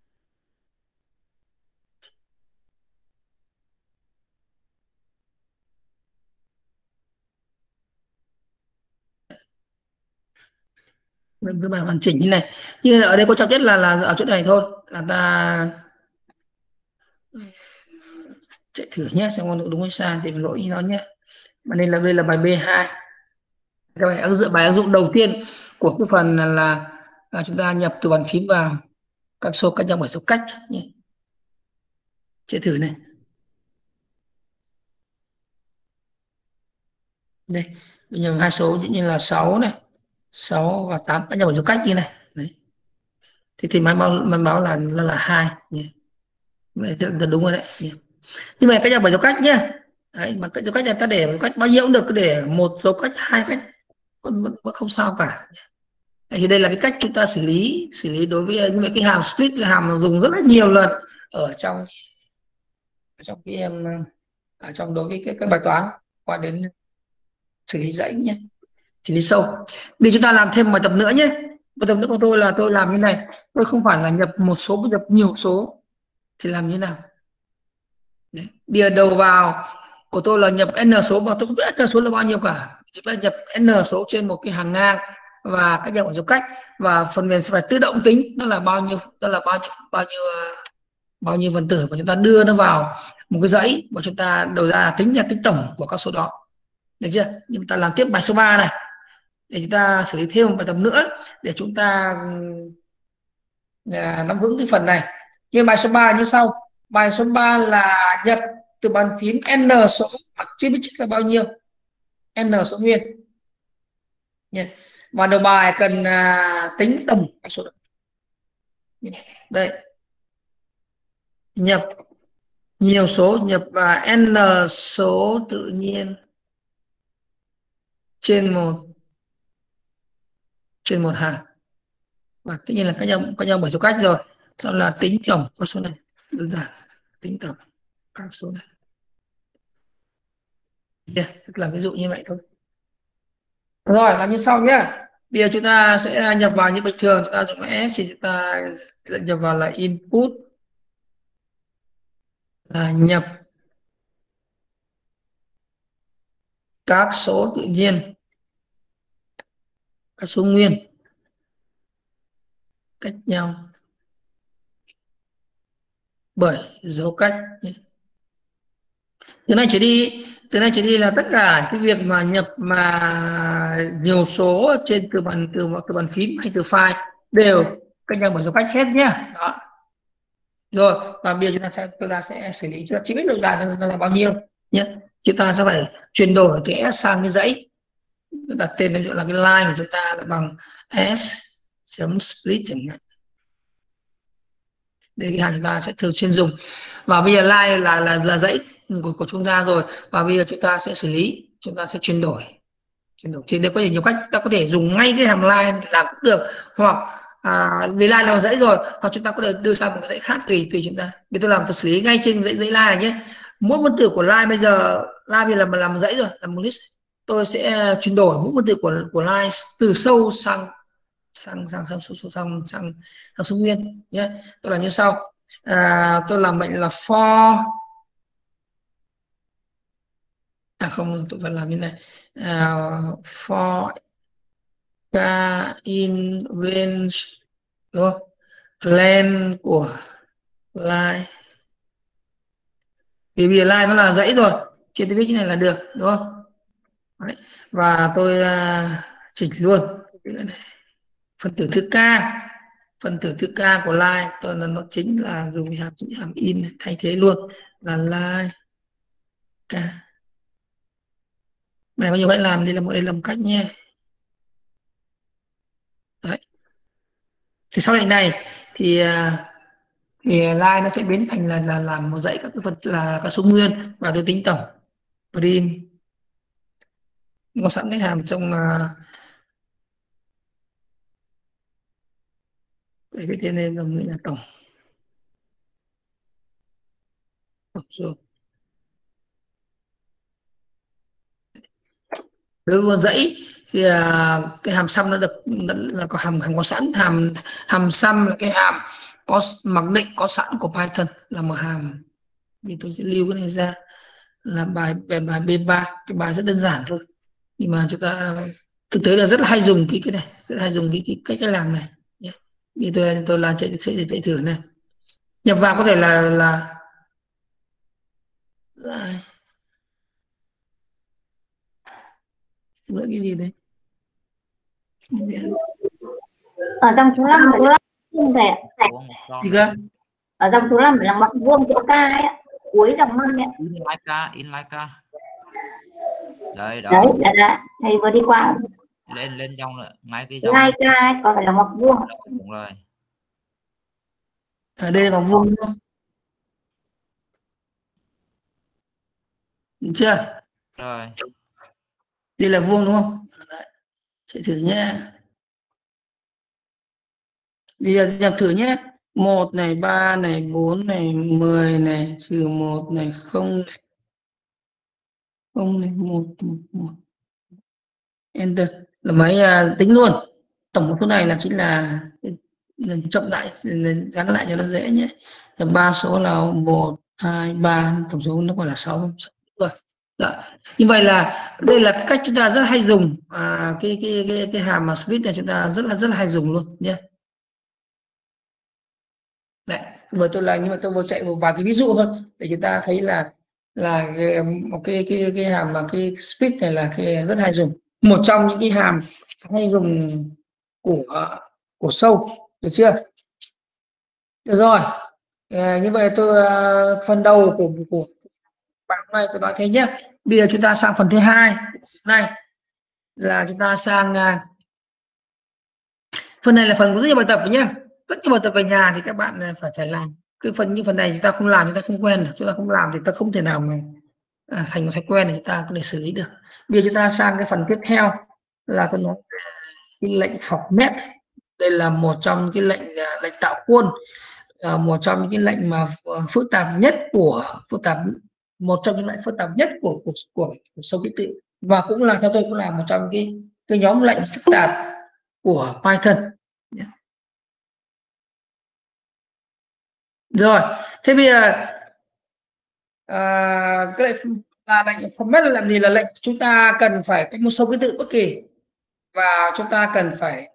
cái bài hoàn chỉnh như này. Nhưng ở đây có trọng nhất là là ở chỗ này thôi, là ta chạy thử nhé, xem con đúng hay sai thì lỗi nó nhé. Mà đây là đây là bài B hai, bài ứng dụng bài ứng dụng đầu tiên của cái phần là, là, là chúng ta nhập từ bàn phím vào các số cách nhau bởi số cách nhé. Chạy thử này, đây bây giờ hai số như là sáu này, sáu và tám cách nhau bởi số cách như này. Đấy. Thì thì máy báo máy báo là là là hai nhé. Vậy là đúng rồi đấy nhé. Nhưng mà cách nhau bởi số cách nhé. Đấy, mà cách dấu cách là ta để cách bao nhiêu cũng được, để một dấu cách, hai cách vẫn, vẫn, vẫn không sao cả. Thì đây là cái cách chúng ta xử lý xử lý đối với như vậy. Cái hàm split là hàm dùng rất là nhiều lần ở trong trong cái em ở trong đối với cái, cái bài toán qua đến xử lý dãy nhé, xử lý sâu. Bây chúng ta làm thêm bài tập nữa nhé. Bài tập nữa của tôi là tôi làm như này, tôi không phải là nhập một số mà nhập nhiều số. Thì làm như nào? Đấy. Bây giờ đầu vào của tôi là nhập n số mà tôi không biết n số là bao nhiêu cả, chỉ phải nhập n số trên một cái hàng ngang và cách nhập dấu cách, và phần mềm sẽ phải tự động tính nó là bao nhiêu, đó là bao nhiêu bao nhiêu bao nhiêu phần tử, và chúng ta đưa nó vào một cái dãy và chúng ta đầu ra tính ra tính tổng của các số đó, được chưa? Nhưng ta làm tiếp bài số ba này để chúng ta xử lý thêm một bài tập nữa để chúng ta à, nắm vững cái phần này. Nhưng bài số ba như sau. Bài số ba là nhập từ bàn phím n số mà chưa biết là bao nhiêu, n số nguyên. Và đầu bài cần à, tính tổng số đó. Đây, nhập nhiều số, nhập à, n số tự nhiên trên một trên một hàng, và tất nhiên là các nhau các nhau bởi số cách rồi. Sau là tính tổng con số này, đơn giản tính tổng các số này. Yeah, là ví dụ như vậy thôi. Rồi làm như sau nhé. Bây giờ chúng ta sẽ nhập vào như bình thường, chúng ta dùng S thì chúng ta nhập vào là input là nhập các số tự nhiên, các số nguyên cách nhau bởi dấu cách. Từ nay trở đi, từ nay trở đi là tất cả cái việc mà nhập mà nhiều số trên từ bàn từ từ bàn phím hay từ file đều cách nhau bởi dấu cách hết nhé. Đó. Rồi, và bây giờ chúng ta sẽ chúng ta sẽ xử lý, chúng ta chỉ biết được là là bao nhiêu nhé. Chúng ta sẽ phải chuyển đổi cái S sang cái dãy, đặt tên ví dụ là cái line của chúng ta là bằng S chấm split chẳng hạn. Đây cái hàng chúng ta sẽ thường xuyên dùng. Và bây giờ line là là là dãy của, của chúng ta rồi, và bây giờ chúng ta sẽ xử lý, chúng ta sẽ chuyển đổi chuyển đổi thì đây có thể nhiều cách, ta có thể dùng ngay cái hàm line làm cũng được, hoặc à, vì line là dãy rồi, hoặc chúng ta có thể đưa sang một cái dãy khác tùy tùy chúng ta. Bây tôi làm tôi xử lý ngay trên dãy dãy line này nhé. Mỗi phân tử của line bây giờ line bây giờ là làm dãy rồi, làm một list, tôi sẽ chuyển đổi mỗi phân tử của của line từ sâu sang sang sang sang sang sang sang, sang số nguyên nhé. Tôi làm như sau. À, tôi làm mệnh là for, à không, tôi phải làm như này. À, for k in range, đúng không? Len của line, vì vì line nó là dãy rồi, chỉ tôi viết cái này là được, đúng không? Đấy. Và tôi uh, chỉnh luôn phần tử thứ k, phần tử thứ k của line tôi là nó chính là dùng hàm chữ hàm in thay thế luôn là line k. Này có nhiều cách làm, đây là một đây là một cách nhé. Đấy. Thì sau lệnh này thì thì line nó sẽ biến thành là là làm một dãy các cái vật là các số nguyên, và tôi tính tổng print có sẵn cái hàm trong để cái tên này dùng là tổng tổng số. Đối với dãy thì uh, cái hàm sum nó được là có hàm hàm có sẵn, hàm hàm sum là cái hàm có mặc định có sẵn của Python, là một hàm, thì tôi sẽ lưu cái này ra là bài về bài B ba, cái bài rất đơn giản thôi, nhưng mà chúng ta thực tế là rất là hay dùng cái cái này, rất là hay dùng cái cái cách cái làm này nhé. Như tôi tôi là chạy sẽ chạy thử này, nhập vào có thể là là nữa cái gì đấy ở trong số năm số năm không thể gì cơ? Ở trong số năm là ngoặc vuông chỗ k ấy, cuối dòng năm ấy. In like k, in like k. Đấy đó. Đấy, đấy, đấy. Thầy vừa đi qua. Lên lên trong nữa, ngay cái dòng. Like k ấy, có phải là ngoặc vuông. Đúng rồi. Ở đây là ngoặc vuông đúng không? Được chưa? Rồi. Đây là vuông đúng không? Đấy. Chạy thử nhé. Bây giờ nhập thử nhé. Một này, ba này, bốn này, mười này, trừ một này, không này, không này, một, một, một. Enter. Là máy à, tính luôn. Tổng số này là chính là chậm lại, gắn lại cho nó dễ nhé. Ba số là một, hai, ba, tổng số nó gọi là sáu. Rồi. Dạ. Như vậy là đây là cách chúng ta rất hay dùng à, cái, cái cái cái hàm mà split này chúng ta rất là rất là hay dùng luôn nhé. Đấy, vừa tôi là nhưng mà tôi vừa chạy một vài cái ví dụ thôi để chúng ta thấy là là cái, một cái cái cái hàm mà cái split này là cái rất hay dùng, một trong những cái hàm hay dùng của của sâu, được chưa? Được rồi. À, như vậy tôi uh, phần đầu của của bài hôm nay tôi nói thế nhé. Bây giờ chúng ta sang phần thứ hai này là chúng ta sang uh, phần này là phần rất nhiều bài tập nhé, rất nhiều bài tập về nhà thì các bạn phải phải làm. Cái phần như phần này chúng ta không làm chúng ta không quen, chúng ta không làm thì ta không thể nào mà à, thành một thói quen để chúng ta có thể xử lý được. Bây giờ chúng ta sang cái phần tiếp theo là tôi nói cái lệnh format. Đây là một trong cái lệnh lệnh tạo khuôn, một trong những cái lệnh mà phức tạp nhất của phức tạp một trong những lệnh phức tạp nhất của của của, của sâu ký tự, và cũng là theo tôi cũng là một trong cái cái nhóm lệnh phức tạp của Python. Rồi, thế bây giờ à, cái lệnh là lệnh format là làm gì? Là lệnh chúng ta cần phải có một số ký tự bất kỳ, và chúng ta cần phải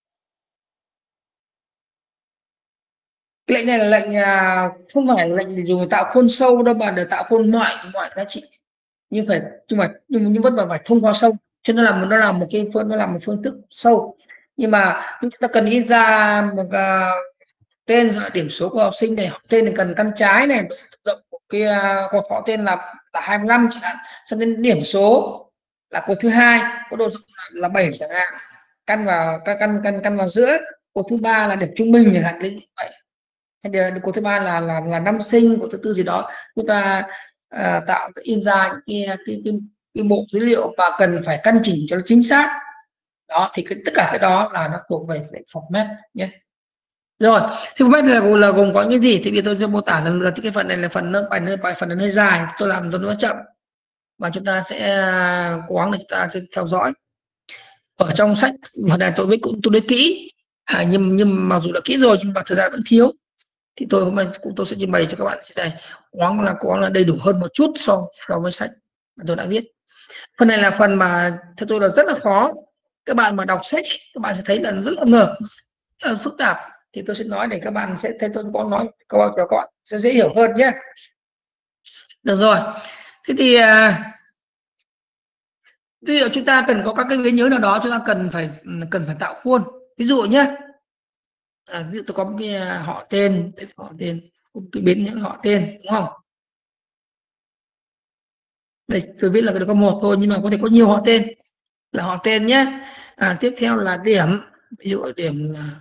cái lệnh này là lệnh à, không phải là lệnh để dùng để tạo khuôn sâu đâu, mà để tạo khuôn mọi mọi giá trị, như phải nhưng mà nhưng nhưng vẫn phải phải thông qua sâu, cho nên là nó là một cái phương nó là một phương thức sâu. Nhưng mà chúng ta cần in ra một uh, tên rồi điểm số của học sinh này, tên thì cần căn trái này, rộng của cái uh, họ tên là là hai mươi lăm chẳng hạn, xong đến điểm số là cột thứ hai có độ rộng là, là bảy chẳng hạn, căn vào căn căn căn căn vào giữa, cột thứ ba là điểm trung bình chẳng hạn, đến vậy. Hay là cột thứ ba là là là năm sinh, cột thứ tư gì đó, chúng ta uh, tạo in ra cái cái, cái cái bộ dữ liệu và cần phải căn chỉnh cho nó chính xác. Đó thì cái, tất cả cái đó là nó thuộc về format nhé. Rồi thì format là, là gồm có những gì thì bây giờ tôi sẽ mô tả là cái phần này là phần nó phải bài phần nó hơi dài, tôi làm tôi nó chậm và chúng ta sẽ cố gắng để chúng ta sẽ theo dõi. Ở trong sách phần này tôi viết cũng tôi đấy kỹ, à, nhưng nhưng mặc dù là kỹ rồi nhưng mà thời gian vẫn thiếu, thì tôi hôm nay cũng tôi sẽ trình bày cho các bạn thế này, cố gắng là cố gắng là đầy đủ hơn một chút so so với sách mà tôi đã viết. Phần này là phần mà theo tôi là rất là khó, các bạn mà đọc sách các bạn sẽ thấy là rất là ngờ, rất là phức tạp, thì tôi sẽ nói để các bạn sẽ thấy tôi có nói câu cho các bạn sẽ dễ hiểu hơn nhé. Được rồi, thế thì ví dụ chúng ta cần có các cái vế nhớ nào đó, chúng ta cần phải cần phải tạo khuôn. Ví dụ nhé, à, ví dụ tôi có một cái họ tên, họ tên cái biến những họ tên đúng không? Đây tôi biết là có một thôi nhưng mà có thể có nhiều họ tên, là họ tên nhé. À, tiếp theo là điểm, ví dụ điểm là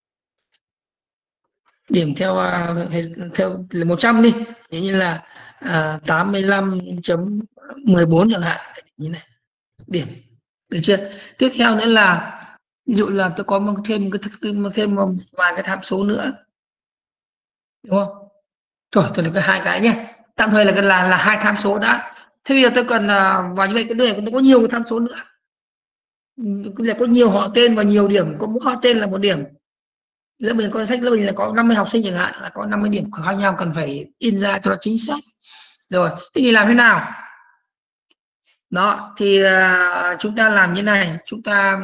điểm theo theo là một trăm đi, như là à, tám mươi lăm chấm mười bốn chẳng hạn, như này điểm, được chưa? Tiếp theo nữa là ví dụ là tôi có một thêm cái thêm một vài cái tham số nữa, đúng không? Rồi tôi lấy cái hai cái nhé, tạm thời là là là hai tham số đã. Thế bây giờ tôi cần và như vậy cái này nó có nhiều cái tham số nữa, là có nhiều họ tên và nhiều điểm, có mỗi họ tên là một điểm. Lớp mình có sách lớp mình là có năm mươi học sinh chẳng hạn, là có năm mươi điểm khác nhau, cần phải in ra cho nó chính xác. Rồi thế thì làm thế nào? Đó thì uh, chúng ta làm như này, chúng ta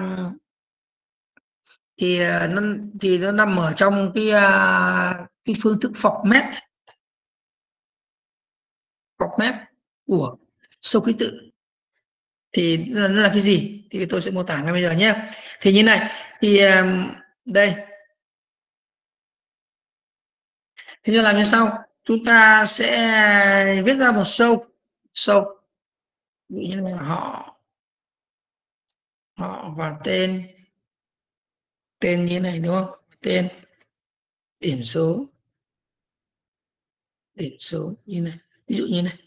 thì uh, nó thì nó nằm ở trong cái uh, cái phương thức format format của sâu ký tự. Thì nó là cái gì thì tôi sẽ mô tả ngay bây giờ nhé. Thì như này, thì um, đây thì giờ làm như sau, chúng ta sẽ viết ra một sâu sâu ví dụ như là họ họ và tên tên như này đúng không? Tên, điểm số, điểm số như này, ví dụ như này.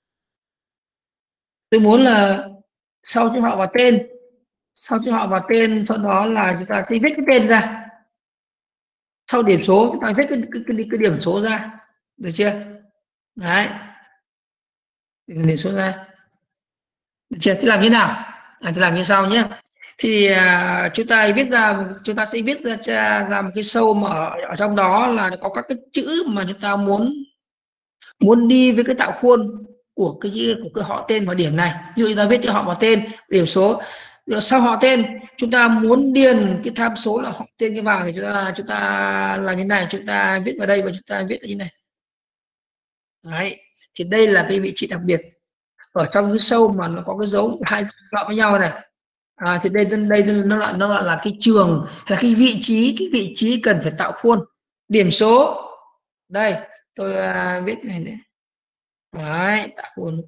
Tôi muốn là sau chữ họ và tên, sau chữ họ và tên, sau đó là chúng ta sẽ viết cái tên ra, sau điểm số chúng ta viết cái, cái, cái, cái điểm số ra, được chưa? Đấy, điểm số ra, được chưa? Thì làm như nào? À, thì làm như sau nhé. Thì à, chúng ta viết ra, chúng ta sẽ viết ra ra một cái sâu mà ở, ở trong đó là có các cái chữ mà chúng ta muốn muốn đi với cái tạo khuôn của cái chữ của cái họ tên và điểm này. Ví dụ chúng ta viết cho họ và tên, điểm số, rồi sau họ tên chúng ta muốn điền cái tham số là họ tên cái vào thì chúng ta chúng ta làm như này, chúng ta viết vào đây và chúng ta viết như này. Đấy, thì đây là cái vị trí đặc biệt ở trong cái sâu mà nó có cái dấu hai loại với nhau này. À, thì đây đây nó là nó là cái trường, là cái vị trí cái vị trí cần phải tạo khuôn. Điểm số đây tôi uh, viết này này. Đấy, tạo khuôn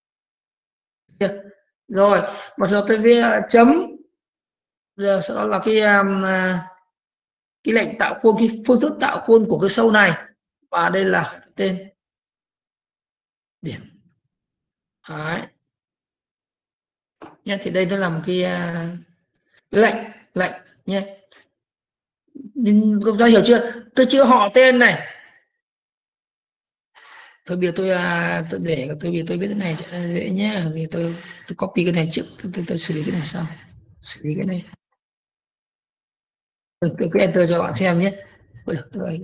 rồi, một giờ tôi viết chấm, giờ sau đó là cái um, cái lệnh tạo khuôn, cái phương thức tạo khuôn của cái sâu này, và đây là tên điểm. Đấy. nhé. Thì đây nó là một cái, uh, cái lệnh lệnh nhé. Nhưng các hiểu chưa? Tôi chữa họ tên này. Tôi biết tôi, uh, tôi để tôi biết tôi biết cái này dễ nhé. Vì tôi tôi copy cái này trước, tôi, tôi, tôi xử lý cái này sau. Xử lý cái này. Tôi, tôi cứ enter cho bạn xem nhé. Được rồi.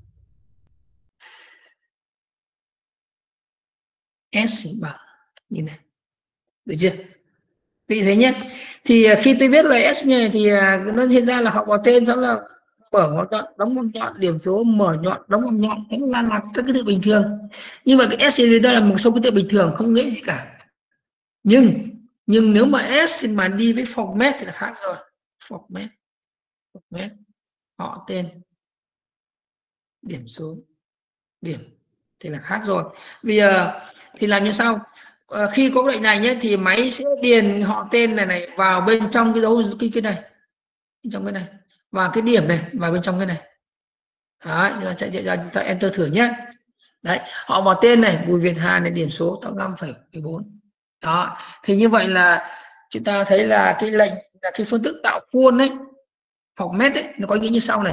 S bằng như này, được chưa? Vì thế nhé. Thì khi tôi viết lời S như này thì nó hiện ra là họ vào tên, xong là mở ngón nhọn, đóng ngón nhọn, điểm số, mở nhọn, đóng ngón nhọn, thế là là các ký tự bình thường. Nhưng mà cái S đây là một số ký tự bình thường, không nghĩa gì cả. Nhưng nhưng nếu mà S mà đi với format thì là khác rồi. Format, format, họ tên, điểm số, điểm thì là khác rồi. Bây giờ thì làm như sau. À, khi có lệnh này nhé thì máy sẽ điền họ tên này này vào bên trong cái dấu cái cái này, bên trong cái này, và cái điểm này vào bên trong cái này. Đấy, chạy chạy ra chúng ta enter thử nhé. Đấy, họ vào tên này Bùi Việt Hà này, điểm số tám mươi lăm phẩy mười bốn. Đó, thì như vậy là chúng ta thấy là cái lệnh là cái phương thức tạo khuôn đấy, format đấy, nó có ý nghĩa như sau này.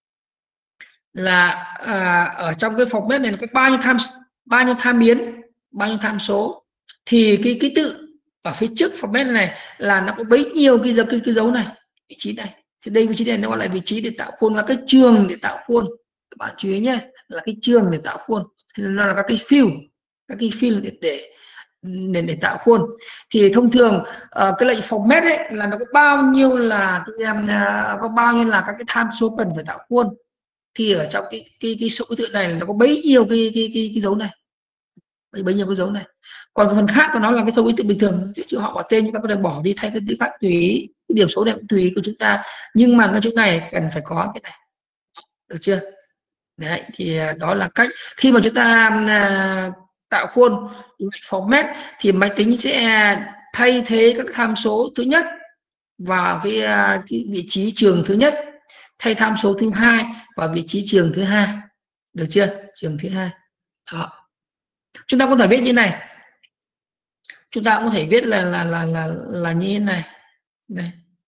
Là à, ở trong cái format này nó có bao nhiêu tham bao nhiêu tham biến, bao nhiêu tham số, thì cái ký tự ở phía trước format này là nó có bấy nhiêu cái dấu cái, cái dấu này, vị trí này. Thì đây vị trí này nó gọi là vị trí để tạo khuôn, là cái trường để tạo khuôn. Các bạn chú ý nhé, là cái trường để tạo khuôn. Thì nó là các cái field, các cái field để để để, để tạo khuôn. Thì thông thường uh, cái lệnh format ấy là nó có bao nhiêu là cái, um, uh, có bao nhiêu là các cái tham số cần phải tạo khuôn, thì ở trong cái cái cái số tự này nó có bấy nhiêu cái cái cái, cái dấu này, bấy, bấy nhiêu cái dấu này. Còn phần khác của nó là cái số ký tự bình thường, ví dụ họ bỏ tên chúng ta có thể bỏ đi, thay cái tự phát tùy ý, cái điểm số này cũng tùy ý của chúng ta, nhưng mà cái chỗ này cần phải có cái này, được chưa? Đấy, thì đó là cách khi mà chúng ta uh, tạo khuôn format thì máy tính sẽ thay thế các tham số thứ nhất vào cái, uh, cái vị trí trường thứ nhất, thay tham số thứ hai vào vị trí trường thứ hai, được chưa? Trường thứ hai. Đó. Chúng ta có thể viết như này, chúng ta cũng có thể viết là là là là là như thế này, này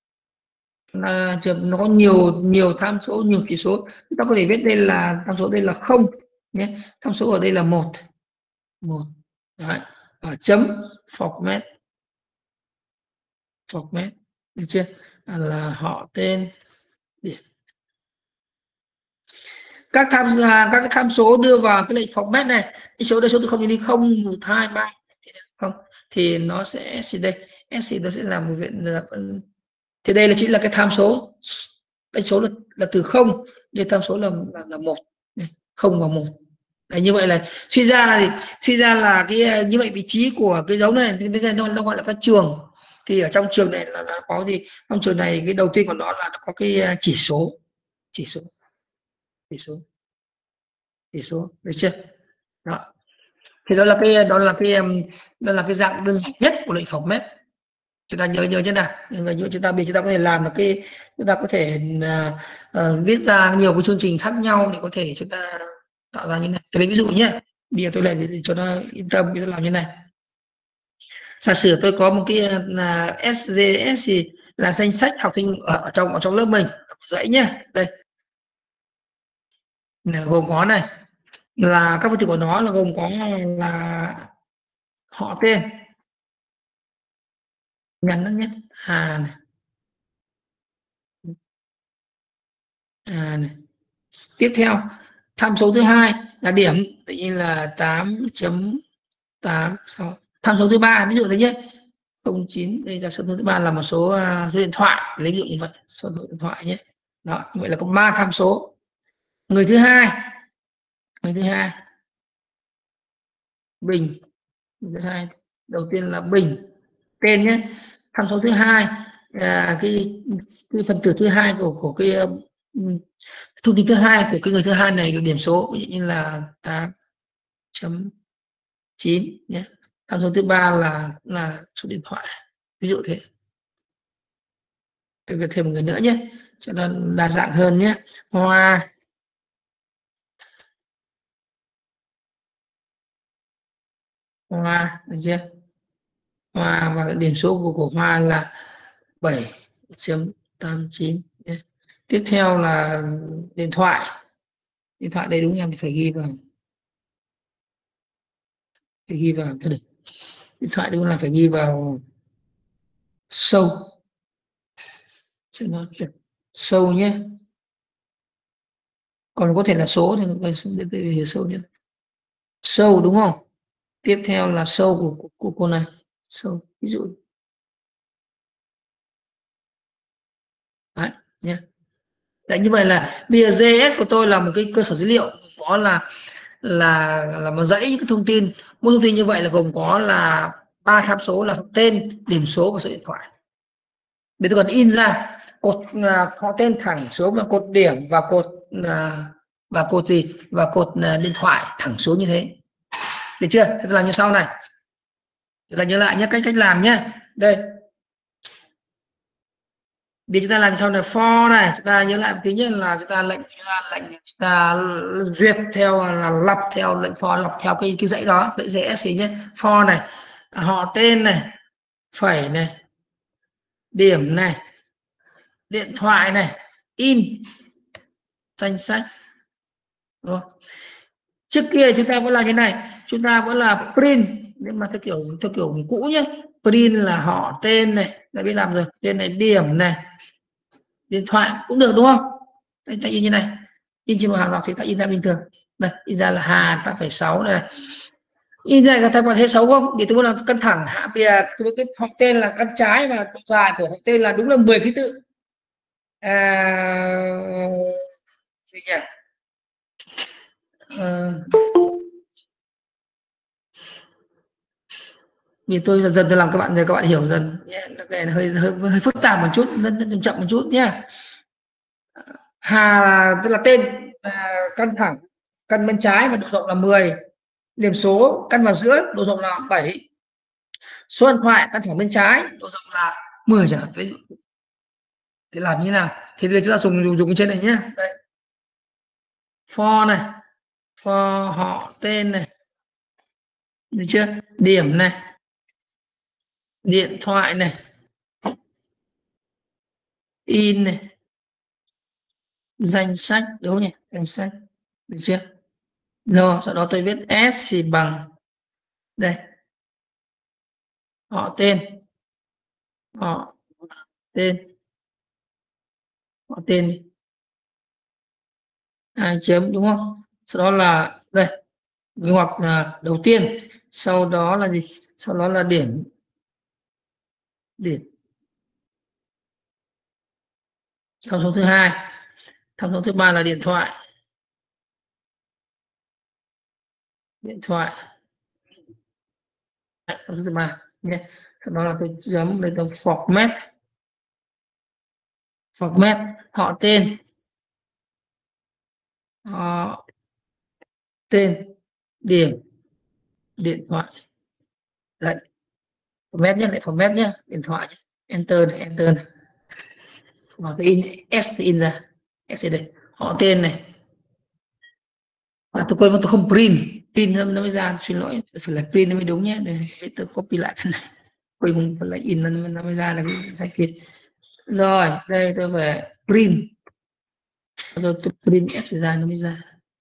là nó có nhiều nhiều tham số, nhiều chỉ số. Chúng ta có thể viết đây là tham số, đây là không nhé, tham số ở đây là một, một. Đấy. Và chấm format, format, được chưa? Là họ tên, điểm. Các tham các cái tham số đưa vào cái lệnh format này, cái số đây số từ không đến không, một, hai, ba, không, thì nó sẽ S đây, S nó sẽ là một viện. Thì đây là chỉ là cái tham số, cái số là, là từ không, đây tham số là là, là một, không và một. Đấy, như vậy là suy ra là gì? Suy ra là cái như vậy vị trí của cái dấu này nó, nó gọi là các trường. Thì ở trong trường này là, là có gì? Trong trường này cái đầu tiên của nó là nó có cái chỉ số, chỉ số, chỉ số, chỉ số, được chưa? Đó. Thì đó là cái đó là cái đó là cái dạng đơn giản nhất của lệnh format. Chúng ta nhớ nhớ chứ nào, như chúng ta biết chúng ta có thể làm được cái, chúng ta có thể uh, uh, viết ra nhiều cái chương trình khác nhau để có thể chúng ta tạo ra như này. Tôi lấy ví dụ nhé, bây giờ tôi lại cho nó yên tâm, tôi làm như này. Giả sử tôi có một cái là uh, S D S là danh sách học sinh ở, ở trong ở trong lớp mình dãy nhé, đây gồm có này là các phương tiện của nó là gồm có là họ tên ngắn nhất Hà này, à này. Tiếp theo tham số thứ hai là điểm, tự nhiên là tám chấm tám sáu. Tham số thứ ba ví dụ thế nhé, không chín, đây là số thứ ba là một số uh, số điện thoại, lấy ví dụ như vậy, số điện thoại nhé. Đó, vậy là có ba tham số. Người thứ hai, người thứ hai Bình, người thứ hai đầu tiên là Bình, tên nhé. Tham số thứ hai là cái, cái phần tử thứ hai của của cái uh, thông tin thứ hai của cái người thứ hai này là điểm số, ví dụ như là tám chấm chín nhé. Tham số thứ ba là là số điện thoại, ví dụ thế. Tôi thêm một người nữa nhé, cho nó đa dạng hơn nhé. Hoa, Hoa, được chưa? Hoa và điểm số của của Hoa là bảy chấm tám chín. Tiếp theo là điện thoại. Điện thoại đây đúng em thì phải ghi vào. Phải ghi vào cái này. Điện thoại đúng là phải ghi vào sâu. Cho nó sâu nhé. Còn có thể là số thì sâu nhé. Sâu đúng không? Tiếp theo là sâu của, của, của cô này. Sâu ví dụ. Đấy nhé. Đấy, như vậy là bây giờ giê ét của tôi là một cái cơ sở dữ liệu có là là là một dãy những cái thông tin. Mỗi thông tin như vậy là gồm có là ba tham số là tên, điểm số và số điện thoại. Bây giờ còn in ra cột uh, họ tên, thẳng số và cột điểm và cột uh, và cột gì và cột uh, điện thoại thẳng số như thế. Được chưa? Thế làm như sau này. Là nhớ lại nhé, cách cách làm nhé. Đây. Vì chúng ta làm sau này for này, chúng ta nhớ lại thứ nhất là chúng ta lệnh chúng ta lệnh chúng ta duyệt theo là lặp theo lệnh for, lặp theo cái cái dãy đó, dãy dãy ét nhé. For này, họ tên này, phẩy này, điểm này, điện thoại này, in, danh sách. Đúng không? Trước kia chúng ta vẫn làm như này, chúng ta vẫn là print, nhưng mà cái kiểu theo kiểu cũ nhé. Print là họ tên này, đã biết làm rồi, tên này, điểm này, điện thoại cũng được đúng không? Đây, ta in như này, in trên một hàng dọc thì ta in ra bình thường. Đây, in ra là Hà ta phải sáu này, in ra ta còn thấy xấu không? Thì tôi muốn là căn thẳng hạ bìa, tôi cái học tên là căn trái và độ dài của học tên là đúng là mười ký tự. À, gì nhỉ? À, vì tôi dần dần tôi làm các bạn rồi các bạn hiểu dần nhé. Cái này hơi, hơi hơi phức tạp một chút, chậm chậm một chút nhé. Hà là tức là tên là căn thẳng, căn bên trái và độ rộng là mười, điểm số căn vào giữa, độ rộng là bảy, số điện thoại căn thẳng bên trái, độ rộng là mười chẳng hạn. Thì làm như nào? Thì bây giờ chúng ta dùng dùng dùng trên này nhé. Đây. For này, for họ tên này, được chưa? Điểm này, điện thoại này, in này, danh sách, đúng không nhỉ? Danh sách, được chưa? Rồi, sau đó tôi viết s thì bằng đây, họ tên, họ tên, họ tên, hai chấm đúng không? Sau đó là đây, hoặc là đầu tiên, sau đó là gì? Sau đó là điểm, điểm. Tham số thứ hai, tham số thứ ba là điện thoại, điện thoại. Tham số thứ ba nhé. Sau đó là tôi chấm lên tôi format, format họ tên, họ tên, điểm, điện thoại. Đấy, format nhé, lại format nhé, điện thoại, enter này, enter này. Và cái in s thì in ra, s đây, họ tên này. À, tôi quên mà tôi không print, print nó mới ra, xin lỗi, phải là print nó mới đúng nhé. Để tôi copy lại cái này, quên phải là in nó, nó mới ra là cái sai kia. Rồi đây tôi phải print, rồi tôi print s ra nó mới ra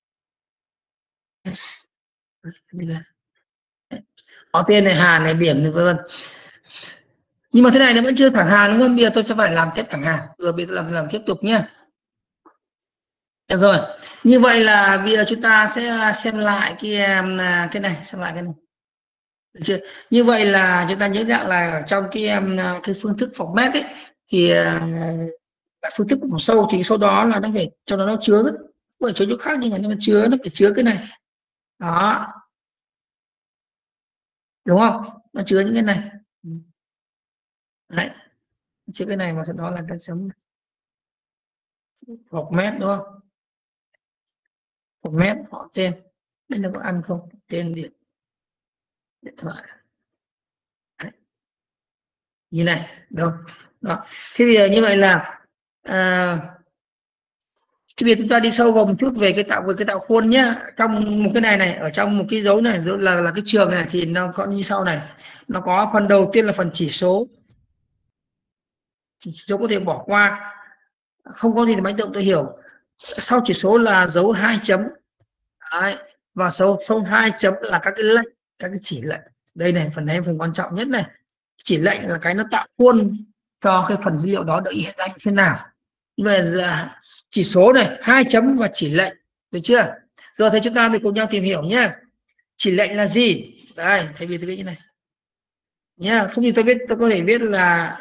s, bây giờ họ tên này, Hà này, điểm này, vân vân. Nhưng mà thế này nó vẫn chưa thẳng hàng đúng không? Bây giờ tôi sẽ phải làm tiếp thẳng hàng. Rồi bây giờ làm làm tiếp tục nhé. Được rồi, như vậy là bây giờ chúng ta sẽ xem lại cái cái này, xem lại cái này. Được chưa? Như vậy là chúng ta nhớ rằng là trong cái cái phương thức format ấy thì là phương thức của sâu, thì sau đó là nó phải cho nó, nó chứa rất không phải chứa chỗ khác, nhưng mà nó chứa nó phải chứa cái này đó, đúng không? Nó chứa những cái này. Đấy, chứa cái này và sau đó là ta chấm format, đúng không? Format họ tên, đây là có ăn không? Tên điện, điện thoại. Đấy. Như này, đâu đó. Thế bây giờ như vậy là à, Thì bây giờ chúng ta đi sâu vào một chút về cái tạo về cái tạo khuôn nhé. Trong một cái này này, ở trong một cái dấu này, dấu là là cái trường này thì nó có như sau này. Nó có phần đầu tiên là phần chỉ số. Chỉ số có thể bỏ qua. Không có gì thì máy tự tôi hiểu. Sau chỉ số là dấu hai chấm. Đấy. Và sau sau hai chấm là các cái lệnh, các cái chỉ lệnh. Đây này, phần này phần quan trọng nhất này. Chỉ lệnh là cái nó tạo khuôn cho cái phần dữ liệu đó được hiện ra như thế nào. Về chỉ số này, hai chấm và chỉ lệnh, được chưa? Rồi thì chúng ta mình cùng nhau tìm hiểu nhé. Chỉ lệnh là gì? Đây, thay vì tôi viết như này nhá, không như tôi biết, tôi có thể viết là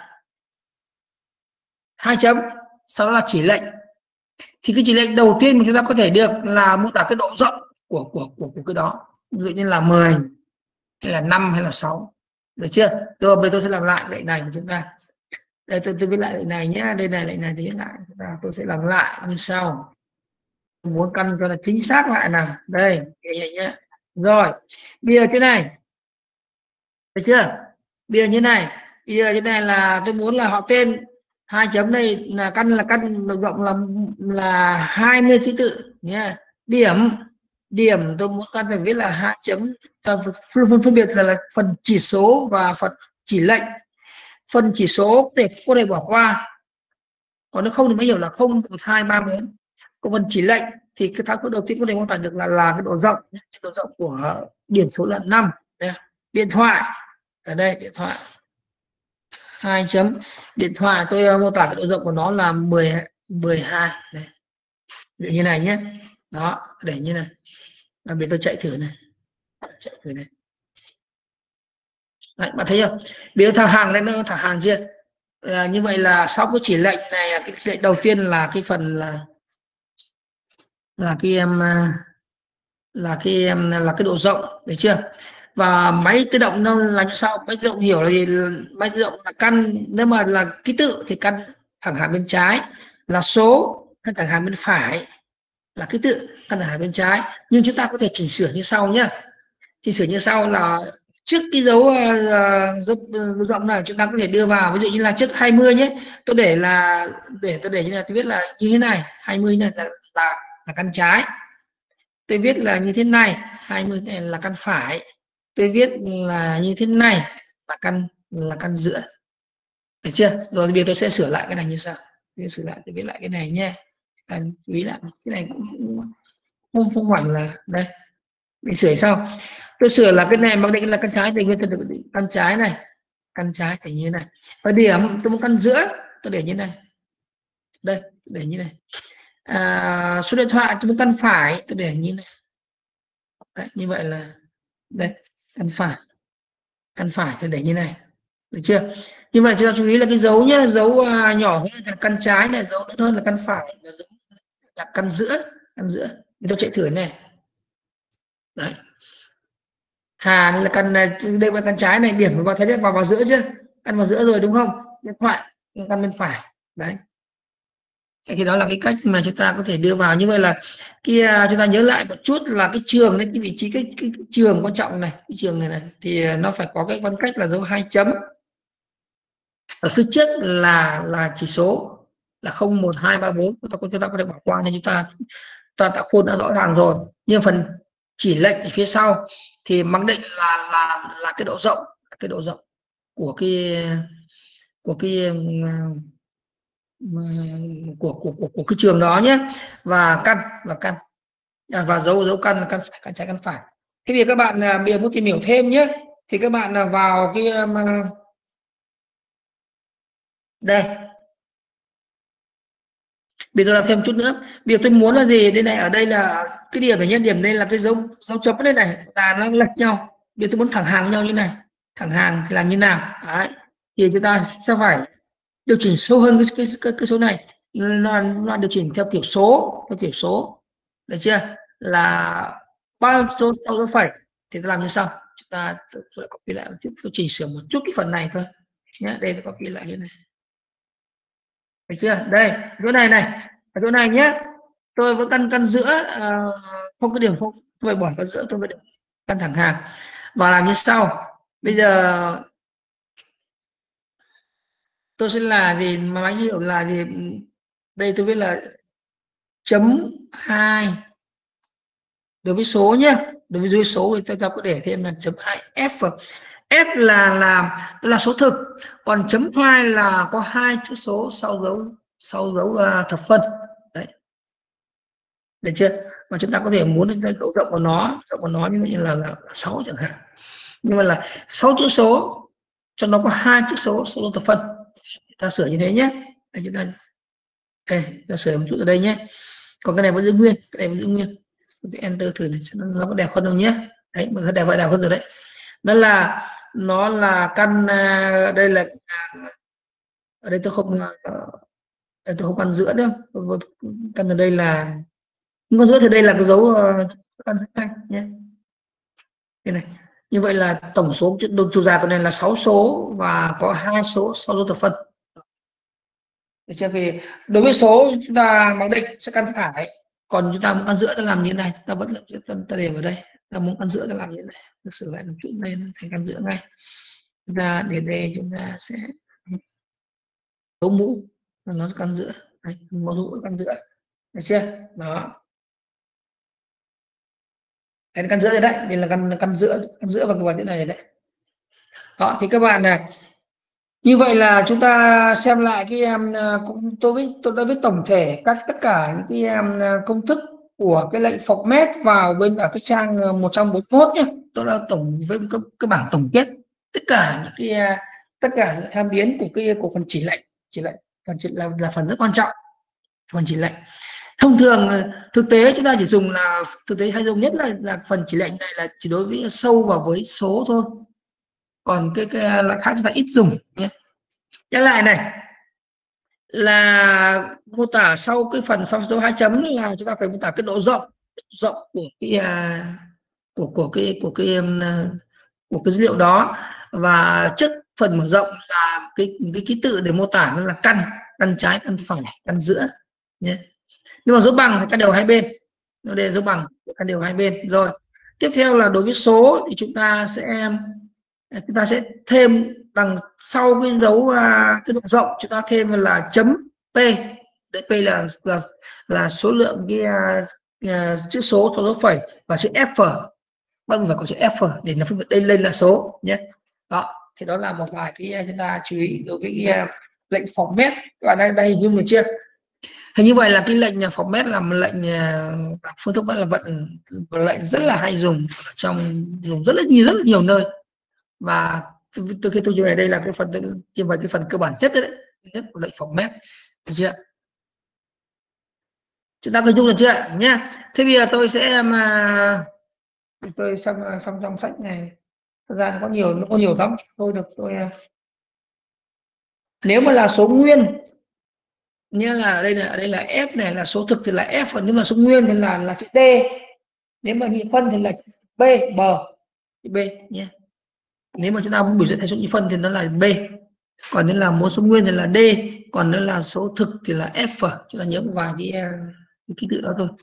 hai chấm, sau đó là chỉ lệnh. Thì cái chỉ lệnh đầu tiên mà chúng ta có thể được là mô tả cái độ rộng của của của, của cái đó, ví dụ như là mười hay là năm hay là sáu, được chưa? Rồi bây giờ tôi sẽ làm lại lệnh này của chúng ta. Đây tôi tôi viết lại lệnh này nhé, đây này lệnh này thì hiện lại tôi sẽ làm lại như sau. Muốn căn cho là chính xác lại nào, đây vậy nhé. Rồi bây giờ cái này được chưa? Bây giờ như này, bây giờ như này là tôi muốn là họ tên hai chấm đây là căn là căn độ rộng là là hai mươi ký tự nhé. Điểm điểm tôi muốn căn phải viết là hai chấm, phân phân biệt là, là phần chỉ số và phần chỉ lệnh. Phần chỉ số để có thể bỏ qua, còn nếu không thì mới hiểu là không, một, hai, ba, bốn. Còn phần chỉ lệnh thì cái thao tác đầu tiên có thể mô tả được là là cái độ rộng, độ rộng của điểm số là năm. Điện thoại ở đây, điện thoại hai chấm, điện thoại tôi mô tả cái độ rộng của nó là mười, mười hai đây, như này nhé. Đó, để như này, đặc biệt tôi chạy thử này, chạy thử này. Đấy, bạn thấy không? Bây giờ thả hàng lên, nó thả hàng chưa? À, như vậy là sau cái chỉ lệnh này, cái chỉ lệnh đầu tiên là cái phần là là cái em là cái em là cái độ rộng, được chưa? Và máy tự động nó là như sau. Máy tự động hiểu là gì? Máy tự động là căn, nếu mà là ký tự thì căn thẳng hàng bên trái, là số căn thẳng hàng bên phải là ký tự căn thẳng hàng bên trái. Nhưng chúng ta có thể chỉnh sửa như sau nhé. Chỉnh sửa như sau là trước cái dấu uh, dấu, dấu rộng này chúng ta có thể đưa vào, ví dụ như là trước hai mươi nhé, tôi để là để tôi để như này, tôi viết là như thế này, hai mươi này là là, là căn trái. Tôi viết là như thế này, hai mươi này là căn phải. Tôi viết là như thế này là căn là căn giữa, được chưa? Rồi bây giờ tôi sẽ sửa lại cái này như sau. Tôi sửa lại, tôi viết lại cái này nhé. Cần chú ý lại cái này cũng không không hẳn là đây. Mình sửa sau. Tôi sửa là cái này mặc định là căn trái, thì nguyên tôi được căn trái này, căn trái phải như thế này. Và điểm tôi muốn căn giữa, tôi để như này. Đây, để như này. À, số điện thoại tôi muốn căn phải, tôi để như này. Đấy, như vậy là đây, căn phải, căn phải tôi để như này, được chưa? Như vậy chúng ta chú ý là cái dấu nhé, dấu uh, nhỏ hơn là căn trái này, dấu lớn hơn là căn phải, và dấu là căn giữa, căn giữa. Tôi chạy thử này. Đấy. Hà đây là căn này, đây là căn trái này, điểm của bạn thấy vào vào giữa chưa? Căn vào giữa rồi đúng không? Điện thoại căn bên phải. Đấy. Thì đó là cái cách mà chúng ta có thể đưa vào. Như vậy là kia chúng ta nhớ lại một chút là cái trường đấy, cái vị trí cái, cái, cái trường quan trọng này, cái trường này này thì nó phải có cái phân cách là dấu hai chấm. Ở phía trước là là chỉ số là không, một, hai, ba, bốn, chúng ta chúng ta có thể bỏ qua, nên chúng ta ta đã khuôn đã rõ ràng rồi. Nhưng phần chỉ lệnh ở phía sau thì mặc định là là là cái độ rộng, cái độ rộng của cái của cái của của của, của cái trường đó nhé. Và căn và căn à, và dấu dấu căn căn phải, căn trái, căn phải. Thế vì các bạn bây giờ muốn tìm hiểu thêm nhé, thì các bạn vào cái đây, bây giờ làm thêm chút nữa. Việc tôi muốn là gì? Đây này, ở đây là cái điểm này nhé, điểm đây là cái dấu dấu chấm đây này là nó lệch nhau. Bây giờ tôi muốn thẳng hàng với nhau như này, thẳng hàng thì làm như nào? Đấy. Thì chúng ta sẽ phải điều chỉnh sâu hơn cái cái, cái, cái số này, là, là điều chỉnh theo kiểu số, theo kiểu số, được chưa? Là bao số sau số phẩy thì ta làm như sau. Chúng ta sẽ copy lại một chút, tôi chỉnh sửa một chút cái phần này thôi nhé. Đây tôi copy lại như này, được chưa? Đây chỗ này này, ở chỗ này nhé, tôi vẫn căn căn giữa, uh, không có điểm, không tôi bỏ căn giữa, tôi phải căn thẳng hàng và làm như sau. Bây giờ tôi sẽ là gì mà máy hiểu là gì? Đây tôi viết là chấm hai đối với số nhé, đối với dưới số thì ta có để thêm là chấm hai f. F là là là số thực, còn chấm hai là có hai chữ số sau dấu sau dấu uh, thập phân. Đấy, được chưa? Mà chúng ta có thể muốn cái độ rộng của nó, rộng của nó như là là sáu chẳng hạn, nhưng mà là sáu chữ số cho nó có hai chữ số sau dấu thập phân. Ta sửa như thế nhé. Đây, chúng ta đây, ta sửa một chút ở đây nhé. Còn cái này vẫn giữ nguyên, cái này vẫn giữ nguyên. Tôi enter thử này cho nó có đẹp hơn không nhé. Đấy, mà đẹp vậy đẹp hơn rồi đấy. Đó là nó là căn, đây là ở đây tôi không đây tôi không căn giữa đâu, căn ở đây là con giữa thì đây là cái dấu căn giữa hai nhé. Đây này, như vậy là tổng số chiều dài của này là sáu số và có hai số sau dấu thập phân. Để chưa? Vì đối với số chúng ta mặc định sẽ căn phải, còn chúng ta muốn căn giữa ta làm như thế này, ta vẫn là tâm ta để vào đây, ta muốn căn giữa ta làm như thế này, ta sửa lại một chút đây thành căn giữa ngay. Chúng ta để đây chúng ta sẽ dấu mũ nó căn giữa, đây, mũ dấu căn giữa, được chưa? Đó, đây là căn giữa đây đấy, đây là căn căn giữa căn giữa và cái vào chỗ này đấy. Đó thì các bạn này, như vậy là chúng ta xem lại cái em tôi với tôi đã viết tổng thể các tất cả những cái em công thức của cái lệnh format vào bên ở cái trang một trăm bốn mươi mốt nhé. Tôi đã tổng với cái, cái bảng tổng kết tất cả những cái tất cả những tham biến của cái của phần chỉ lệnh chỉ lệnh phần chỉ là là phần rất quan trọng. Phần chỉ lệnh thông thường thực tế chúng ta chỉ dùng là thực tế hay dùng nhất là là phần chỉ lệnh này là chỉ đối với sâu vào với số thôi, còn cái cái loại khác chúng ta ít dùng nhé. Nhắc lại này là mô tả sau cái phần phong số hai chấm là chúng ta phải mô tả cái độ rộng độ rộng của cái của của cái của cái của cái dữ liệu đó, và trước phần mở rộng là cái cái ký tự để mô tả nó là căn căn trái căn phải căn giữa nhé. Nhưng mà dấu bằng phải căn đều hai bên, nó để dấu bằng căn đều hai bên. Rồi tiếp theo là đối với số thì chúng ta sẽ chúng ta sẽ thêm đằng sau cái dấu cái độ rộng chúng ta thêm là chấm p. Đấy, p là là là số lượng cái uh, chữ số sau dấu phẩy và chữ f, bắt buộc phải có chữ f để nó phân biệt đây lên là số nhé. Đó thì đó là một vài cái chúng ta chú ý đối với cái uh, lệnh format. Các bạn đây đây dung được chưa? Thì như vậy là cái lệnh format là một lệnh uh, phương thức là vận một lệnh rất là hay dùng trong dùng rất là nhiều rất là nhiều nơi, và từ, từ khi tôi này đây là cái phần như vậy cái phần cơ bản nhất đấy, nhất của lệnh format, được chưa? Chúng ta phải dùng được chưa nhé? Thế bây giờ tôi sẽ mà tôi xong xong trong sách này, thực ra nó có nhiều nó có nhiều lắm, tôi được tôi nếu mà là số nguyên nghĩa là ở đây là ở đây là f này là số thực thì là f, còn nếu mà số nguyên thì là là chữ d, nếu mà nhị phân thì là b bờ b nhé. Nếu mà chúng ta muốn biểu diễn thành số nhị phân thì nó là b, còn nếu là muốn số nguyên thì là d, còn nếu là số thực thì là f. Chúng ta nhớ một vài cái, cái ký tự đó thôi.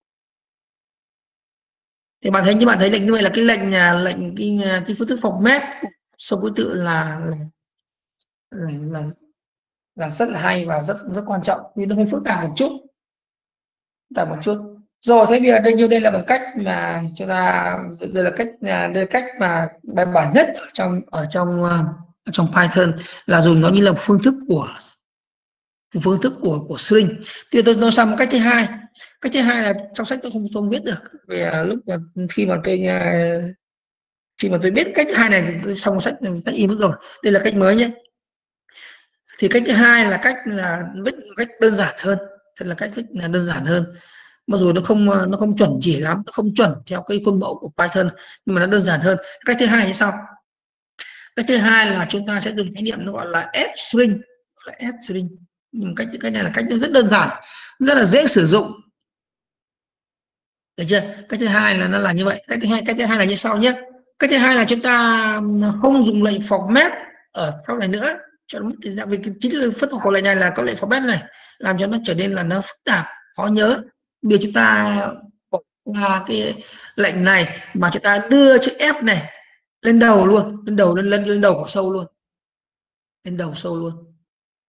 Thì bạn thấy như bạn thấy lệnh như vậy là cái lệnh nhà lệnh cái cái phương thức format số ký tự là là, là là rất là hay và rất rất quan trọng, nhưng nó hơi phức tạp một chút tạp một chút rồi. Thế bây giờ đây như đây là một cách mà chúng ta đây là cách đây là cách mà bài bản nhất ở trong ở trong ở trong Python, là dùng nó như là một phương thức của phương thức của của string. Thì tôi nói sang một cách thứ hai. Cách thứ hai là trong sách tôi không không biết được, về lúc mà khi mà tôi khi mà tôi biết cách thứ hai này tôi xong sách sách in rồi. Đây là cách mới nhé. Thì cách thứ hai là cách là viết cách đơn giản hơn, thật là cách viết là đơn giản hơn, mặc dù nó không nó không chuẩn chỉ lắm, nó không chuẩn theo cái khuôn mẫu của Python, nhưng mà nó đơn giản hơn. Cách thứ hai như sau. Cách thứ hai là chúng ta sẽ dùng khái niệm nó gọi là f string, là f string. Nhưng cách cách này là cách rất đơn giản, rất là dễ sử dụng, được chưa? Cách thứ hai là nó là như vậy. Cách thứ hai cách thứ hai là như sau nhé. Cách thứ hai là chúng ta không dùng lệnh format ở sau này nữa, cho nó mất thời gian, vì chính là phân của lệnh này là có lệnh format này làm cho nó trở nên là nó phức tạp khó nhớ. Bây giờ chúng ta bỏ qua cái lệnh này mà chúng ta đưa chữ f này lên đầu luôn, lên đầu lên lên lên đầu của sâu luôn, lên đầu sâu luôn.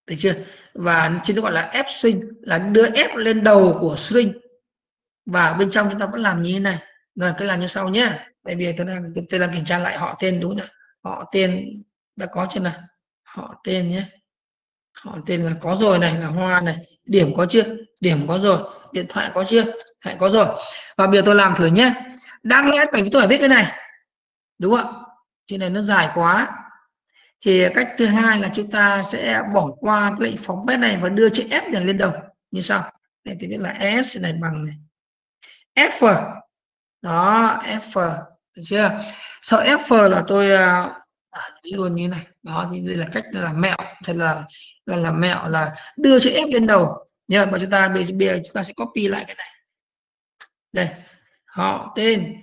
được chưa? Và chính nó gọi là ép string, là đưa ép lên đầu của string, và bên trong chúng ta vẫn làm như thế này. Rồi cứ làm như sau nhé. Tại vì tôi đang tôi đang kiểm tra lại họ tên đúng không? Họ tên đã có chưa nào? Họ tên nhé. Họ tên là có rồi này, là Hoa này. Điểm có chưa? Điểm có rồi. Điện thoại có chưa? Điện thoại có rồi. Và bây giờ tôi làm thử nhé. Đáng lẽ phải tôi phải viết cái này, đúng không ạ? Trên này nó dài quá. Thì cách thứ hai là chúng ta sẽ bỏ qua cái lệnh format này và đưa chữ F này lên đầu như sau. Đây tôi viết là S này bằng này. F. Đó, F. Được chưa? Sau F là tôi uh, luôn như này. Đó, thì đây là cách làm mẹo, thật là là làm mẹo là đưa chữ F lên đầu. Nhớ, và chúng ta bây giờ chúng ta sẽ copy lại cái này. Đây, họ tên.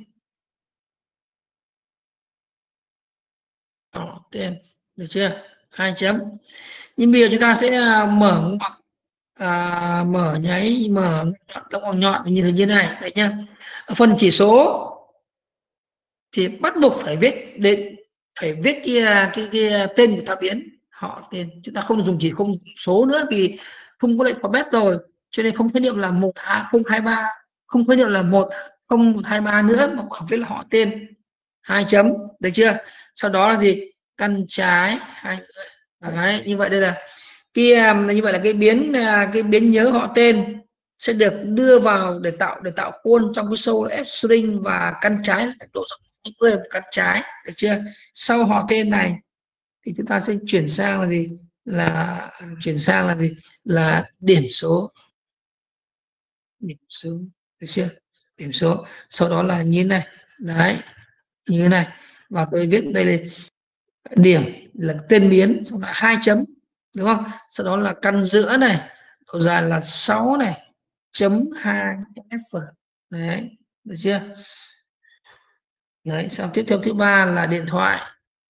Họ tên, được chưa? Hai chấm. Nhưng bây giờ chúng ta sẽ mở ngoặc, à, mở nháy, mở lông ngoặc nhọn như thế này, đấy nhá. Phần chỉ số thì bắt buộc phải viết đến, phải viết cái, cái, cái tên của thao biến, họ tên. Chúng ta không dùng chỉ không số nữa vì không có lệnh format rồi, cho nên không khái niệm là một không hai ba, không khái niệm là một không hai ba nữa, mà còn viết là họ tên hai chấm, được chưa? Sau đó là gì? Căn trái hai mươi. Đấy, như vậy đây là cái như vậy là cái biến cái biến nhớ họ tên sẽ được đưa vào để tạo để tạo khuôn trong cái show F string, và căn trái độ rộng hai mươi căn trái, được chưa? Sau họ tên này thì chúng ta sẽ chuyển sang là gì? Là chuyển sang là gì? Là điểm số. Điểm số, được chưa? Điểm số. Sau đó là như thế này. Đấy, như thế này. Và tôi viết đây là điểm là tên biến, xong là hai chấm, đúng không? Sau đó là căn giữa này, độ dài là sáu này, chấm hai f. Đấy, được chưa? Đấy, xong tiếp theo thứ ba là điện thoại.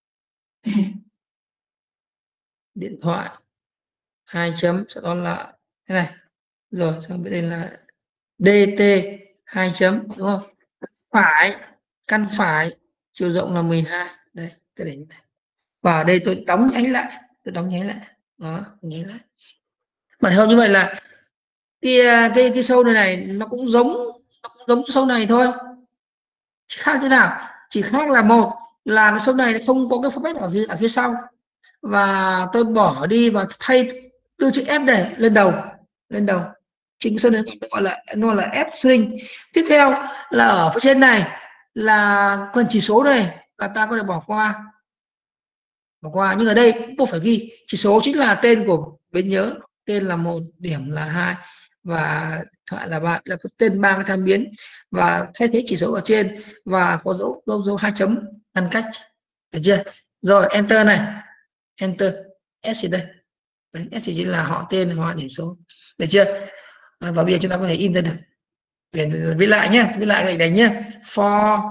Điện thoại hai chấm, sau đó là thế này. Rồi, xong bên đây là dt hai chấm, đúng không? Phải, căn phải, chiều rộng là mười hai. Đây, cái này. Và ở đây tôi đóng nháy lại, tôi đóng nháy lại. Đó, nháy lại. Mà theo như vậy là cái cái cái sâu này này nó cũng giống nó cũng giống sâu này thôi. Chỉ khác thế nào? Chỉ khác là một là cái sâu này không có cái format ở phía ở phía sau, và tôi bỏ đi và thay đưa chữ F này lên đầu, lên đầu. Chính sâu này gọi là nó là F string. Tiếp theo là ở phía trên này là phần chỉ số này là ta có thể bỏ qua, bỏ qua, nhưng ở đây cũng phải ghi chỉ số chính là tên của biến nhớ, tên là một, điểm là hai, và thoại là ba, là cái tên ba cái tham biến, và thay thế chỉ số ở trên và có dấu dấu dấu hai chấm ngăn cách, được chưa? Rồi enter này, enter s gì đây? Đấy, s chỉ là họ tên hoặc điểm số, được chưa? À, và bây giờ chúng ta có thể in ra được. Viết lại nhé, viết lại cái này nhé. For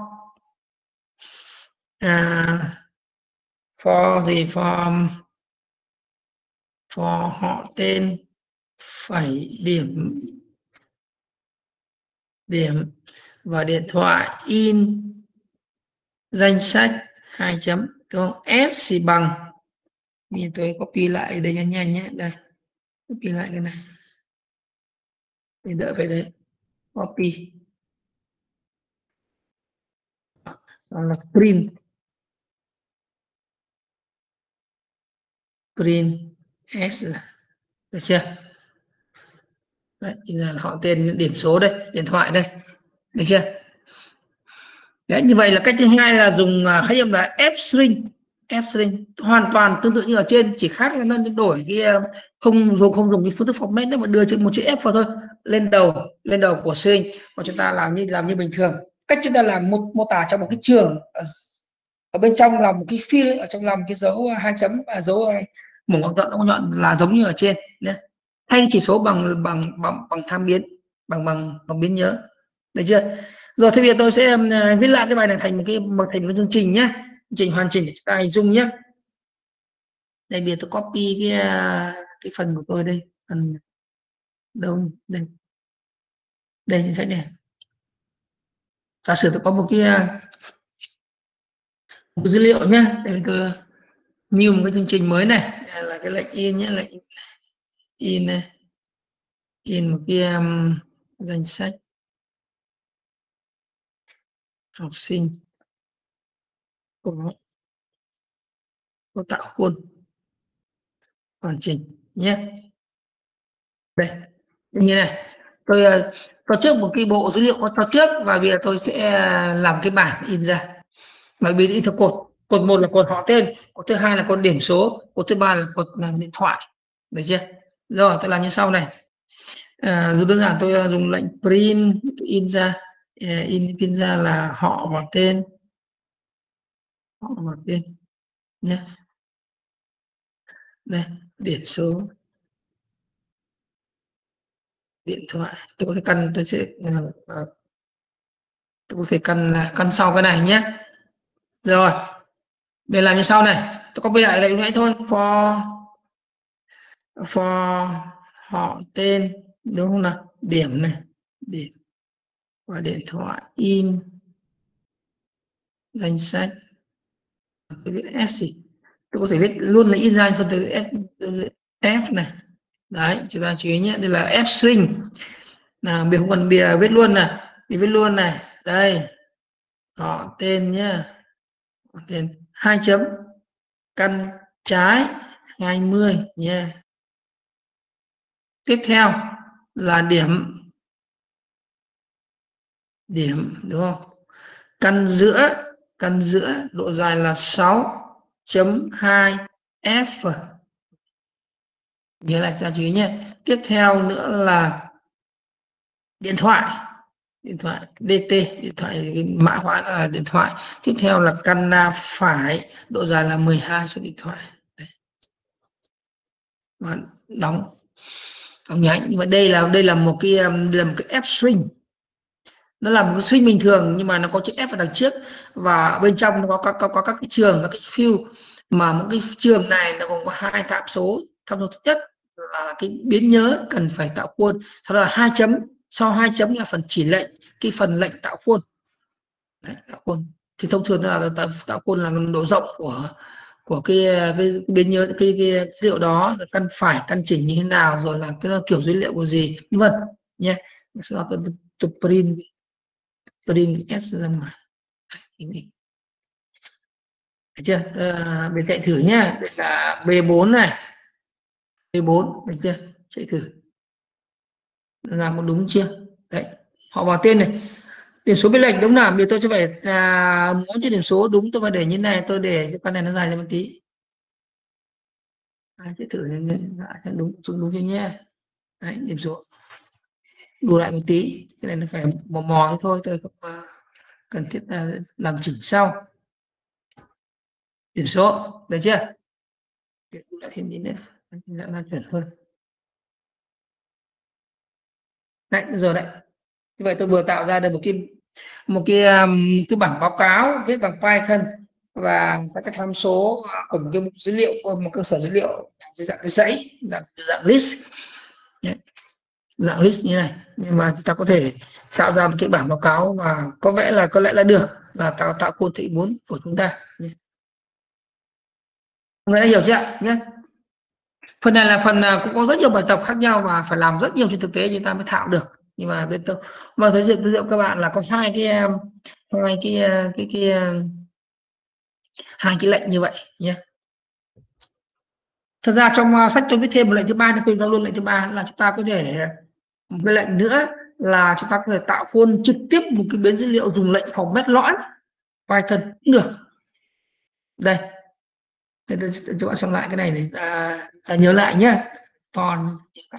à, for gì for for họ tên phẩy điểm điểm và điện thoại in danh sách hai chấm, đúng không? S thì bằng, như tôi copy lại đây nhanh nhanh nhé, đây copy lại cái này để đỡ phải đấy, copy đó là print print s, được chưa? Đấy, là họ tên điểm số đây, điện thoại đây, được chưa? Đấy, như vậy là cách thứ hai là dùng khái niệm là F string. F string hoàn toàn tương tự như ở trên, chỉ khác là nó đổi cái không dùng không dùng cái phương thức format nữa mà đưa cho một chữ F vào thôi, lên đầu lên đầu của string, và chúng ta làm như làm như bình thường. Cách chúng ta làm một mô tả trong một cái trường ở, ở bên trong là một cái field, ở trong lòng cái dấu hai chấm và dấu một ngọn nhọn ngọn nhọn là giống như ở trên nhé. Hay chỉ số bằng bằng bằng bằng tham biến, bằng bằng bằng biến nhớ, được chưa? Rồi thì bây giờ tôi sẽ uh, viết lại cái bài này thành một cái một thành một cái chương trình nhé, chương trình hoàn chỉnh để chúng ta hình dung nhé. Đây bây giờ tôi copy cái uh, cái phần của tôi đây, phần đâu đây, đây chính sách này. Giả sử tôi có một cái uh, một dữ liệu nhé, đây tôi Như một cái chương trình mới này. Đây là cái lệnh in nhé, lệnh in này, in một cái um, danh sách học sinh của cô tạo khuôn hoàn chỉnh nhé. Đây như này, tôi uh, có trước một cái bộ dữ liệu có cho trước và bây giờ tôi sẽ làm cái bảng in ra. Bởi vì in theo cột, cột một là cột họ tên, cột thứ hai là cột điểm số, cột thứ ba là cột là điện thoại, được chưa? Rồi tôi làm như sau này. À, dùng đơn giản tôi dùng lệnh print in ra, in in ra là họ và tên, họ và tên nhé. Đây điểm số, điện thoại, tôi có thể căn, tôi sẽ tôi có thể căn căn sau cái này nhé. Rồi để làm như sau này, tôi copy lại lệnh nãy thôi, for for họ tên, đúng không nào, điểm này, điểm và điện thoại, in danh sách, tôi viết S gì, tôi có thể viết luôn là in ra cho từ F, từ F này. Đấy chúng ta chú ý nhé, đây là F string, là mình không cần bìa viết luôn này, mình viết luôn này, đây họ tên nhá, họ tên hai chấm căn trái hai mươi nha. Tiếp theo là điểm, điểm đúng không, căn giữa, căn giữa độ dài là sáu chấm hai F, nhớ lại cho chú ý nhé. Tiếp theo nữa là điện thoại, điện thoại đê tê, điện thoại mã hóa là điện thoại. Tiếp theo là căn phải, độ dài là mười hai số điện thoại. Đấy. Và đóng đóng nhánh. Nhưng mà đây là đây là một cái đây là một cái F string, nó là một cái string bình thường nhưng mà nó có chữ F ở đằng trước và bên trong nó có có, có, có các cái trường, các cái field, mà một cái trường này nó còn có hai tham số. Tham số thứ nhất là cái biến nhớ cần phải tạo khuôn, sau đó là hai chấm, sau hai chấm là phần chỉ lệnh, cái phần lệnh tạo khuôn. Đấy, tạo khuôn thì thông thường là tạo, tạo khuôn là độ rộng của của cái cái biến nhớ, cái, cái dữ liệu đó, căn phải căn chỉnh như thế nào, rồi là cái kiểu dữ liệu của gì, vân vân nhé. Sau đó tôi print print S ra ngoài. Được chưa? À, mình chạy thử nhá. Đây là B bốn này, B bốn, được chưa? Chạy thử làm có đúng chưa? Đấy, họ vào tên này, điểm số bên lệch đúng nào, bây giờ tôi sẽ phải à, muốn cho điểm số đúng tôi phải để như này, tôi để cái con này nó dài ra một tí. À, chạy thử đúng đúng đúng chưa nhé. Đấy, điểm số đủ lại một tí, cái này nó phải mò mò thôi, tôi không uh, cần thiết là làm chỉnh sau. Điểm số được chưa? Lại thêm tí nữa là chuẩn hơn. Đấy, giờ đấy. Như vậy tôi vừa tạo ra được một cái một cái um, cái bảng báo cáo viết bằng Python và các cái tham số của một cái dữ liệu, của một cơ sở dữ liệu dạng cái dãy, dạng, dạng list, dạng list như này. Nhưng mà chúng ta có thể tạo ra một cái bảng báo cáo và có vẻ là có lẽ là được, là tạo tạo khuôn thị bốn của chúng ta. Hôm nay đã hiểu chưa nhé? Phần này là phần cũng có rất nhiều bài tập khác nhau và phải làm rất nhiều trên thực tế chúng ta mới thạo được. Nhưng mà tôi mà giới thiệu với các bạn là có hai cái hai cái cái cái, cái hai cái lệnh như vậy nhé. Thật ra trong sách tôi viết thêm một lệnh thứ ba, tôi nói luôn lệnh thứ ba là chúng ta có thể một cái lệnh nữa là chúng ta có thể tạo khuôn trực tiếp một cái biến dữ liệu dùng lệnh format lõi Python cũng được. Đây, để tôi cho bạn xem lại cái này để ta, ta nhớ lại nhé. Còn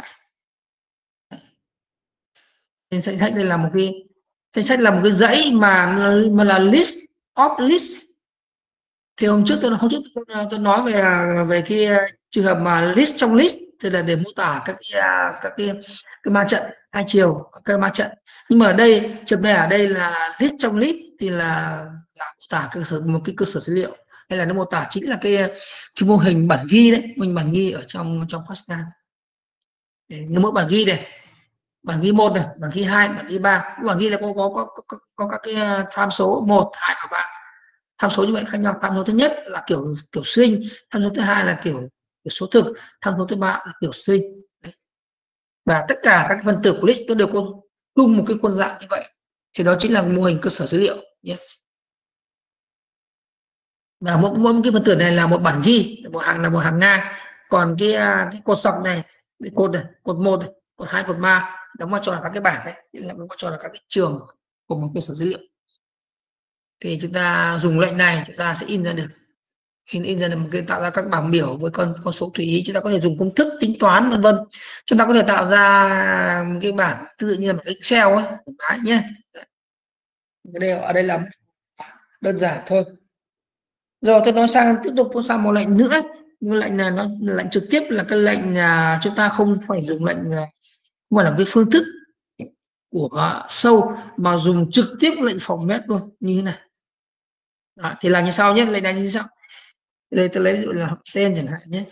danh sách đây là một cái danh sách là một cái dãy mà mà là list of list. Thì hôm trước tôi hôm trước tôi, tôi nói về về cái trường hợp mà list trong list, thì là để mô tả các cái các cái cái ma trận hai chiều, các ma trận. Nhưng mà ở đây trường này ở đây là list trong list thì là là mô tả cơ sở một cái cơ sở dữ liệu, hay là nó mô tả chính là cái cái mô hình bản ghi đấy, mình bản ghi ở trong trong Pascal. Như mỗi bản ghi này, bản ghi một này, bản ghi hai, bản ghi ba. Bản ghi là có có có có, có các cái tham số một, hai và ba. tham số như vậy khác nhau. Tham số thứ nhất là kiểu kiểu string, tham số thứ hai là kiểu, kiểu số thực, tham số thứ ba là kiểu string. Đấy. Và tất cả các phần tử của list nó đều có chung một cái khuôn dạng như vậy, thì đó chính là mô hình cơ sở dữ liệu nhé. Và mỗi, mỗi cái phần tử này là một bản ghi, một hàng là một hàng ngang, còn cái, cái cột dọc này, cái cột này, cột một này, cột hai, cột ba đóng vai trò là các cái bảng đấy, là đóng vai trò là các cái trường của một cơ sở dữ liệu. Thì chúng ta dùng lệnh này chúng ta sẽ in ra được in in ra được một cái, tạo ra các bảng biểu với con con số tùy ý. Chúng ta có thể dùng công thức tính toán vân vân. Chúng ta có thể tạo ra một cái bảng tự như là một cái Excel ấy đấy nhé. Đây ở đây là đơn giản thôi. Rồi tôi nói sang tiếp tục tôi sang một lệnh nữa, nhưng lệnh là nó lệnh trực tiếp, là cái lệnh là chúng ta không phải dùng lệnh không phải là cái phương thức của sâu mà dùng trực tiếp lệnh format luôn như thế này. Đó, thì làm như sau nhé, lệnh này như sau. Đây tôi lấy ví dụ là học tên chẳng hạn nhé.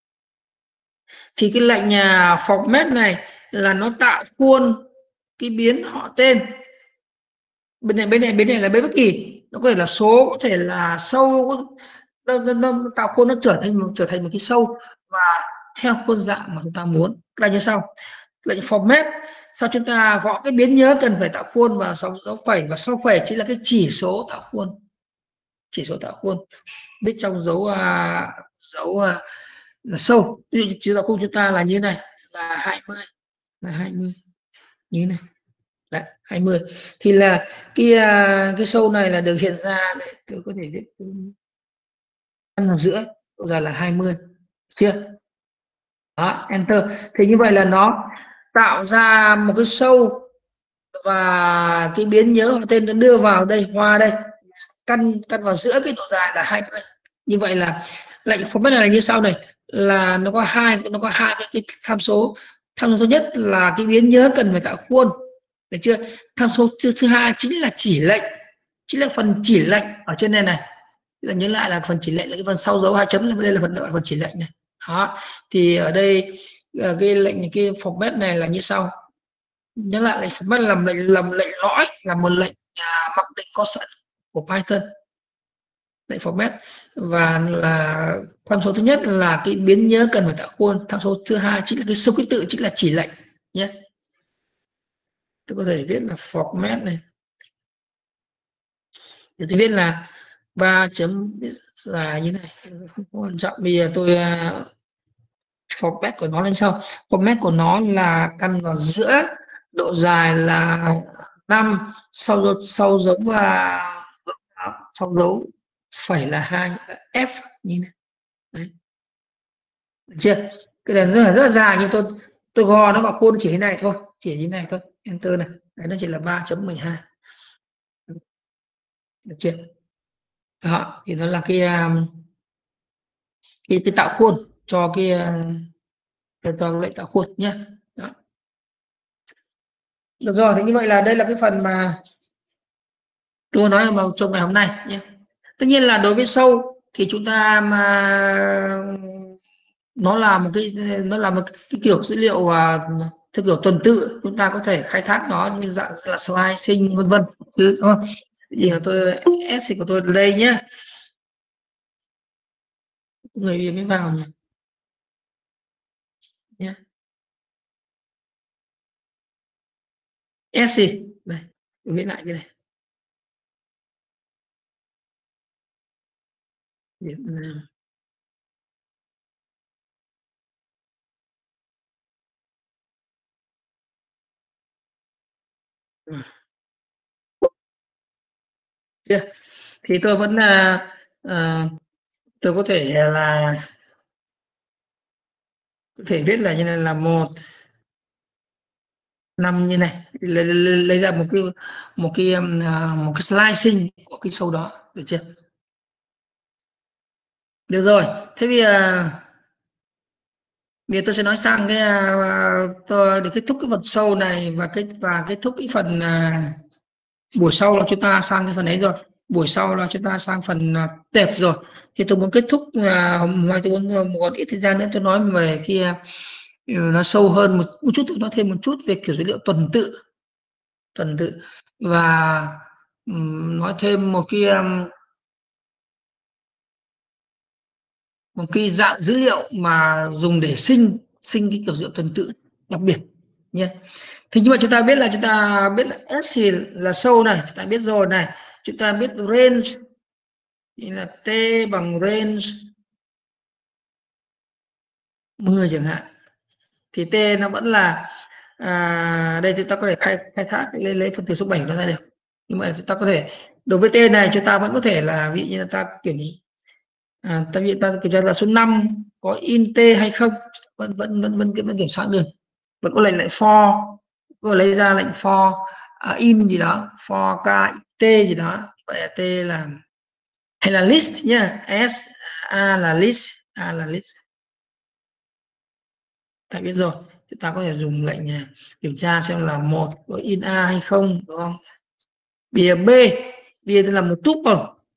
Thì cái lệnh nhà format này là nó tạo khuôn cái biến họ tên. Bên này bên này bên này là bên bất kỳ, nó có thể là số, có thể là sâu, nó, nó, nó tạo khuôn nó trở thành trở thành một cái sâu và theo khuôn dạng mà chúng ta muốn. Là như sau. Lệnh format sau chúng ta gõ cái biến nhớ cần phải tạo khuôn và sau dấu phẩy, và sau phẩy chính là cái chỉ số tạo khuôn, chỉ số tạo khuôn biết trong dấu uh, dấu uh, là sâu. Ví dụ chỉ tạo khuôn chúng ta là như thế này, là hai mươi, là hai mươi như thế này. Đấy, hai mươi thì là cái uh, cái sâu này là được hiện ra này, tôi có thể viết ăn ở giữa giờ là hai mươi chưa. Đó, enter. Thì như vậy là nó tạo ra một cái sâu và cái biến nhớ họ tên nó đưa vào đây, hoa đây, căn căn vào giữa cái độ dài là hai mươi. Như vậy là lệnh format này là như sau này, là nó có hai nó có hai cái, cái tham số. Tham số thứ nhất là cái biến nhớ cần phải tạo khuôn, được chưa. Tham số thứ, thứ hai chính là chỉ lệnh, chính là phần chỉ lệnh ở trên này này. Là nhớ lại là phần chỉ lệnh là cái phần sau dấu hai chấm, đây là phần đợi phần chỉ lệnh này. Đó, thì ở đây cái lệnh cái format này là như sau. Nhớ lại lệnh format là lệnh làm lệnh lõi, là một lệnh à, mặc định có sẵn của Python, lệnh format. Và là tham số thứ nhất là cái biến nhớ cần phải tạo khuôn, tham số thứ hai chính là cái số ký tự, chính là chỉ lệnh nhé. Tôi có thể viết là format này, để tôi viết là ba chấm dài như này, không quan trọng. Bây giờ tôi uh, format của nó lên sau. Format của nó là căn vào giữa, độ dài là năm, sau dấu sau dấu và sau dấu phẩy là hai, F như này. Đấy. Được chưa? Cái đèn rất là rất là dài, nhưng tôi tôi gò nó vào khuôn chỉ thế này thôi, chỉ như này thôi, enter này. Đấy, nó chỉ là ba chấm mười hai. Được chưa? Đó, thì nó là cái cái, cái tạo khuôn cho cái cho, cho lệnh tạo khuôn nhé. Đó. Được rồi, thì như vậy là đây là cái phần mà tôi nói vào trong ngày hôm nay nhé. Tất nhiên là đối với sâu thì chúng ta mà nó là một cái nó là một cái kiểu dữ liệu uh, theo kiểu tuần tự, chúng ta có thể khai thác nó như dạng là slicing vân vân, đúng không? Thì tôi S của tôi đây nhé, người Việt mới vào nhỉ nhé. S đây, viết lại cái này Việt Nam. Yeah. Thì tôi vẫn là uh, tôi có thể là có thể viết là như này là một năm như này, lấy, lấy, lấy ra một cái một cái um, một cái slicing của cái sâu đó, được chưa? Được rồi, thế bây giờ bây giờ tôi sẽ nói sang cái uh, tôi để kết thúc cái phần sâu này và cái và kết thúc cái phần uh, buổi sau là chúng ta sang cái phần ấy rồi. Buổi sau là chúng ta sang phần uh, tệp rồi. Thì tôi muốn kết thúc uh, hôm nay tôi muốn uh, một ít thời gian nữa tôi nói về cái uh, nó sâu hơn một, một chút, tôi nói thêm một chút về kiểu dữ liệu tuần tự tuần tự và um, nói thêm một cái um, một cái dạng dữ liệu mà dùng để sinh sinh cái kiểu dữ liệu tuần tự đặc biệt nhé. Thì nhưng mà chúng ta biết là chúng ta biết là S là sâu này, chúng ta biết rồi này, chúng ta biết range thì là T bằng range mười chẳng hạn, thì T nó vẫn là à, đây chúng ta có thể khai, khai thác lấy lấy phần tử số bảy nó ra được, nhưng mà chúng ta có thể đối với T này chúng ta vẫn có thể là ví dụ như là ta kiểm à, ta ví ta kiểm tra là số năm có in T hay không, vẫn vẫn vẫn vẫn, vẫn kiểm soát được, vẫn có lệnh lệnh for, có lấy ra lệnh for uh, in gì đó, for k t gì đó, vậy là T là hay là list nhá, S A là list, A là list. Ta biết rồi, chúng ta có thể dùng lệnh kiểm tra xem là một có in A hay không, đúng không? Bây giờ B, B là một tuple,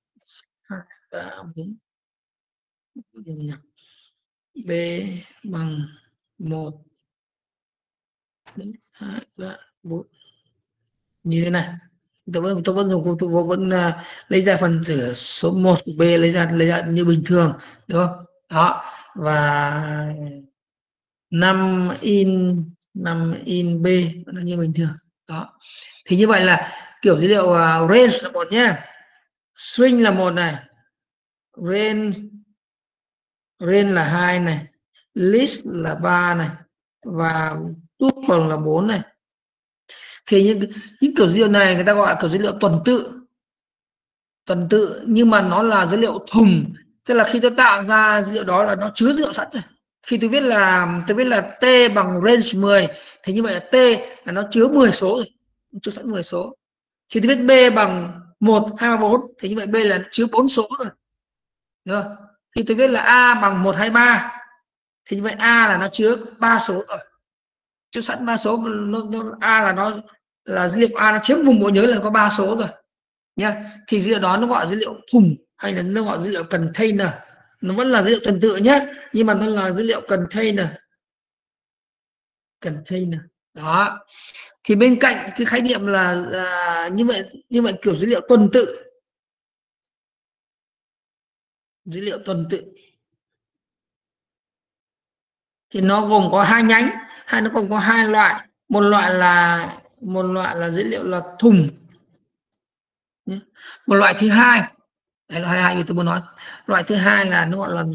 B bằng một, hai, ba, bốn như thế này. Tôi vẫn tôi vẫn dùng tôi vẫn uh, lấy ra phần tử số một của B, lấy ra lấy ra như bình thường, đúng không? Đó, và năm in năm in B vẫn là như bình thường. Đó. Thì như vậy là kiểu dữ liệu uh, range là một nhá, string là một này, range range là hai này, list là ba này, và tuple là bốn này. Thì những những kiểu dữ liệu này người ta gọi là kiểu dữ liệu tuần tự, tuần tự nhưng mà nó là dữ liệu thùng, tức là khi tôi tạo ra dữ liệu đó là nó chứa dữ liệu sẵn rồi. Khi tôi viết là tôi viết là T bằng range mười thì như vậy là T là nó chứa mười số rồi, chứa sẵn mười số. Khi tôi viết B bằng một, hai, ba, bốn thì như vậy B là chứa bốn số rồi. Được không? Khi tôi viết là A bằng một, hai, ba thì như vậy A là nó chứa ba số rồi, chứa sẵn ba số. Nó, nó, A là nó là dữ liệu A nó chiếm vùng bộ nhớ là có ba số rồi nhá. Thì dữ liệu đó nó gọi dữ liệu thùng hay là nó gọi dữ liệu container, nó vẫn là dữ liệu tuần tự nhé, nhưng mà nó là dữ liệu container, container. Đó, thì bên cạnh cái khái niệm là à, như vậy như vậy kiểu dữ liệu tuần tự, dữ liệu tuần tự thì nó gồm có hai nhánh, hay nó gồm có hai loại. Một loại là một loại là dữ liệu là thùng, một loại thứ hai, đây là hai như tôi muốn nói, loại thứ hai là nó gọi là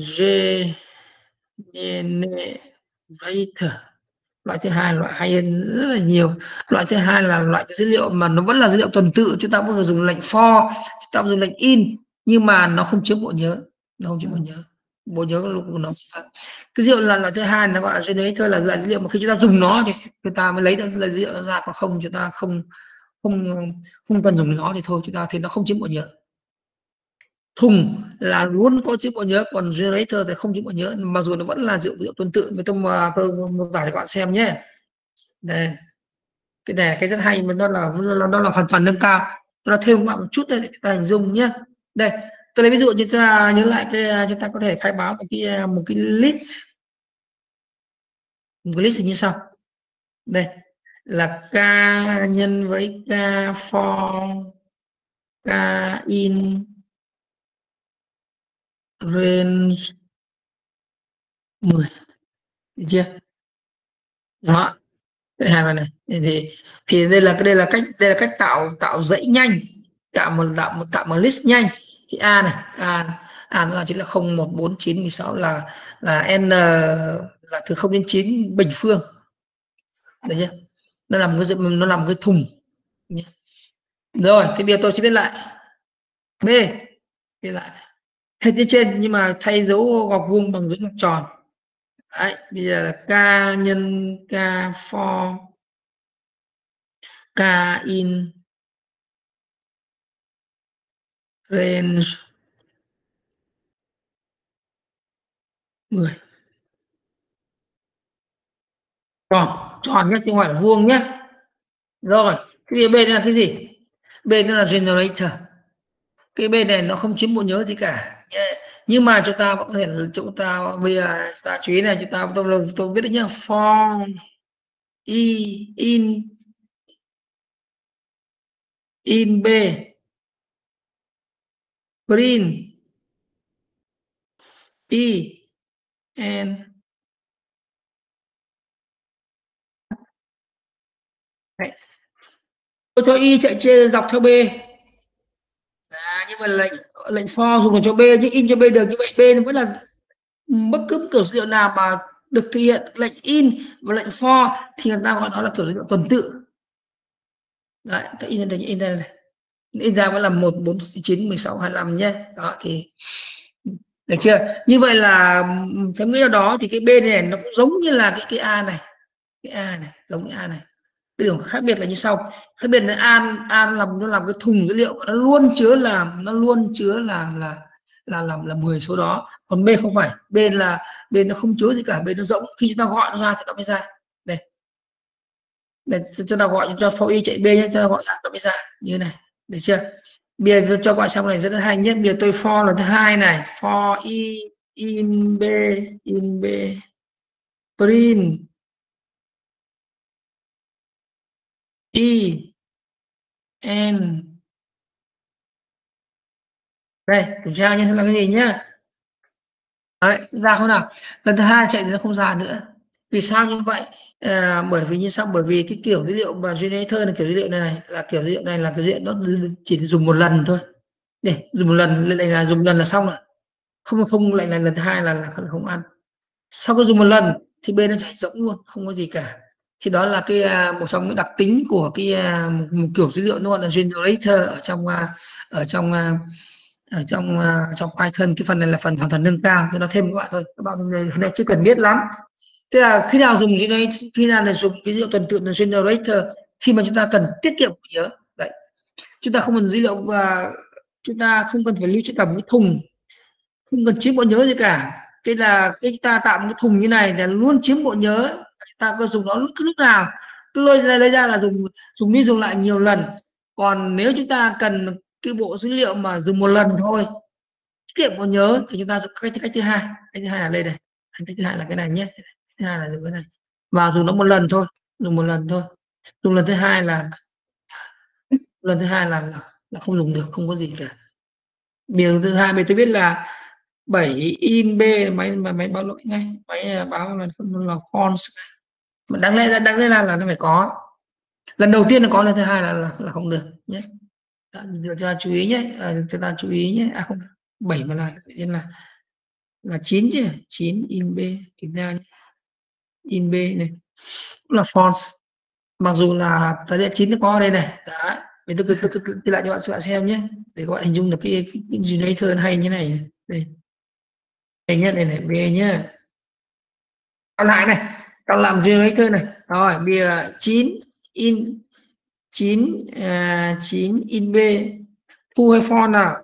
generator. Loại thứ hai loại hay hơn rất là nhiều. Loại thứ hai là loại dữ liệu mà nó vẫn là dữ liệu tuần tự, chúng ta có dùng lệnh for, chúng ta dùng lệnh in, nhưng mà nó không chiếm bộ nhớ, nó không chiếm bộ nhớ, bộ nhớ lúc nó cái dữ liệu là loại thứ hai nó gọi là generator, là loại dữ liệu mà khi chúng ta dùng nó thì chúng ta mới lấy được là dữ liệu ra, còn không chúng ta không không không cần dùng nó thì thôi, chúng ta thì nó không chiếm bộ nhớ. Thùng là luôn có chữ bộ nhớ, còn generator thì không chữ bộ nhớ, mặc dù nó vẫn là dữ liệu tuần tự. Với tôi mà mô tả cho các bạn xem nhé. Đây, cái này cái rất hay, mà nó là nó là, nó là hoàn toàn nâng cao, nó là thêm các bạn một chút đây để chúng ta hình dung nhé. Đây, tôi lấy ví dụ chúng ta nhớ lại cái chúng ta có thể khai báo một cái một cái list, một cái list như sau. Đây là k nhân với k for k in range mười, được chưa? Đó, cái hai này thì thì đây là cái đây là cách đây là cách tạo tạo dãy nhanh, tạo một tạo một tạo một list nhanh. Thì a này, a a nó là chính là không một bốn chín mười sáu, là là n là từ không đến chín bình phương, được chưa? Nó làm cái nó làm cái thùng. Rồi thì bây giờ tôi sẽ viết lại b, viết lại hết như trên nhưng mà thay dấu gọc vuông bằng dấu ngoặc tròn. Đấy, bây giờ là k nhân k for k in range mười, tròn tròn nhé chứ không phải là vuông nhé. Rồi cái b này là cái gì? B nó là generator, cái b này nó không chiếm bộ nhớ gì cả, nhưng mà chúng ta vẫn có thể chúng ta bây giờ ta chú ý này, chúng ta tôi, tôi viết được nhá, for i in in b print E and Đấy. Tôi cho Y chạy trên dọc theo B. À, như vậy lệnh lệnh for dùng để cho B chứ in cho B được, như vậy B vẫn là bất cứ kiểu dữ liệu nào mà được thực hiện lệnh in và lệnh for thì người ta gọi nó là kiểu dữ liệu tuần tự. Đấy, cái in đây, in đây này, in ra vẫn là một bốn chín mười sáu hai mươi lăm nhé. Đó thì được chưa? Như vậy là theo nghĩa nào đó thì cái B này nó cũng giống như là cái cái A này, cái A này giống cái A này. Cái điểm khác biệt là như sau. Khác biệt là an an làm nó làm cái thùng dữ liệu nó luôn chứa là nó luôn chứa là là là làm là mười số đó, còn B không phải. B là B nó không chứa gì cả, B nó rỗng, khi chúng ta gọi nó ra thì nó mới ra. Đây để cho ta gọi cho for Y chạy B nhé, cho ta gọi ra nó mới ra như này, được chưa? Bây giờ cho gọi xong này rất là hay nhất. Bây giờ tôi for là thứ hai này, for Y in B in B print Y and đây kiểm tra nhé, xem là cái gì nhá. Đấy, ra không nào? Lần thứ hai chạy thì nó không ra nữa. Vì sao như vậy? À, bởi vì như sau, bởi vì cái kiểu dữ liệu mà generator là kiểu dữ liệu này này là kiểu dữ liệu này là cái dữ liệu nó chỉ dùng một lần thôi. Để dùng một lần lại là dùng lần là xong rồi. Không không lại là lần thứ hai là, là không, không ăn. Sau khi dùng một lần thì bên nó chạy rỗng luôn, không có gì cả. Thì đó là cái một trong những đặc tính của cái một, một kiểu dữ liệu nó gọi là generator ở trong ở trong ở trong trong Python. Cái phần này là phần hoàn toàn nâng cao, tôi nói thêm các bạn thôi, các bạn này chưa cần biết lắm. Tức là khi nào dùng generator, khi nào là dùng cái dữ liệu tuần tự là generator khi mà chúng ta cần tiết kiệm bộ nhớ. Đấy, chúng ta không cần dữ liệu và chúng ta không cần phải lưu trữ cả một cái thùng, không cần chiếm bộ nhớ gì cả. Thế là cái ta tạo một cái thùng như này là luôn chiếm bộ nhớ, ta có dùng nó lúc lúc nào cứ lôi ra lấy ra là dùng dùng đi dùng lại nhiều lần. Còn nếu chúng ta cần cái bộ dữ liệu mà dùng một lần thôi, tiết kiệm bộ nhớ, thì chúng ta dùng cách cách thứ hai. Cách thứ hai là đây này, cách thứ hai là cái này nhé. Thứ hai là dùng cái này và dùng nó một lần thôi, dùng một lần thôi. Dùng lần thứ hai là lần thứ hai là là, là không dùng được, không có gì cả. Điều thứ hai, tôi biết là bảy in B máy mà máy báo lỗi ngay, máy báo là không là false, mà đáng lẽ ra đáng lẽ là là nó phải có. Lần đầu tiên là có, lần thứ hai là là, là không được nhé. Cho ta chú ý nhé, à, cho ta chú ý nhé. À không, bảy mà là tự nhiên là là chín chứ, chín in B kiểm tra nhé. In B này cũng là false, mặc dù là thời điểm chín nó có ở đây này. Đấy, mình tôi cứ tôi cứ lại cho bạn, bạn xem nhé, để các bạn hình dung được cái, cái, cái generator hay như này. Đây đây nhé, đây này B nhé. Còn lại này, còn làm generator này. Rồi bây giờ chín in chín uh, chín in B true hay false nào?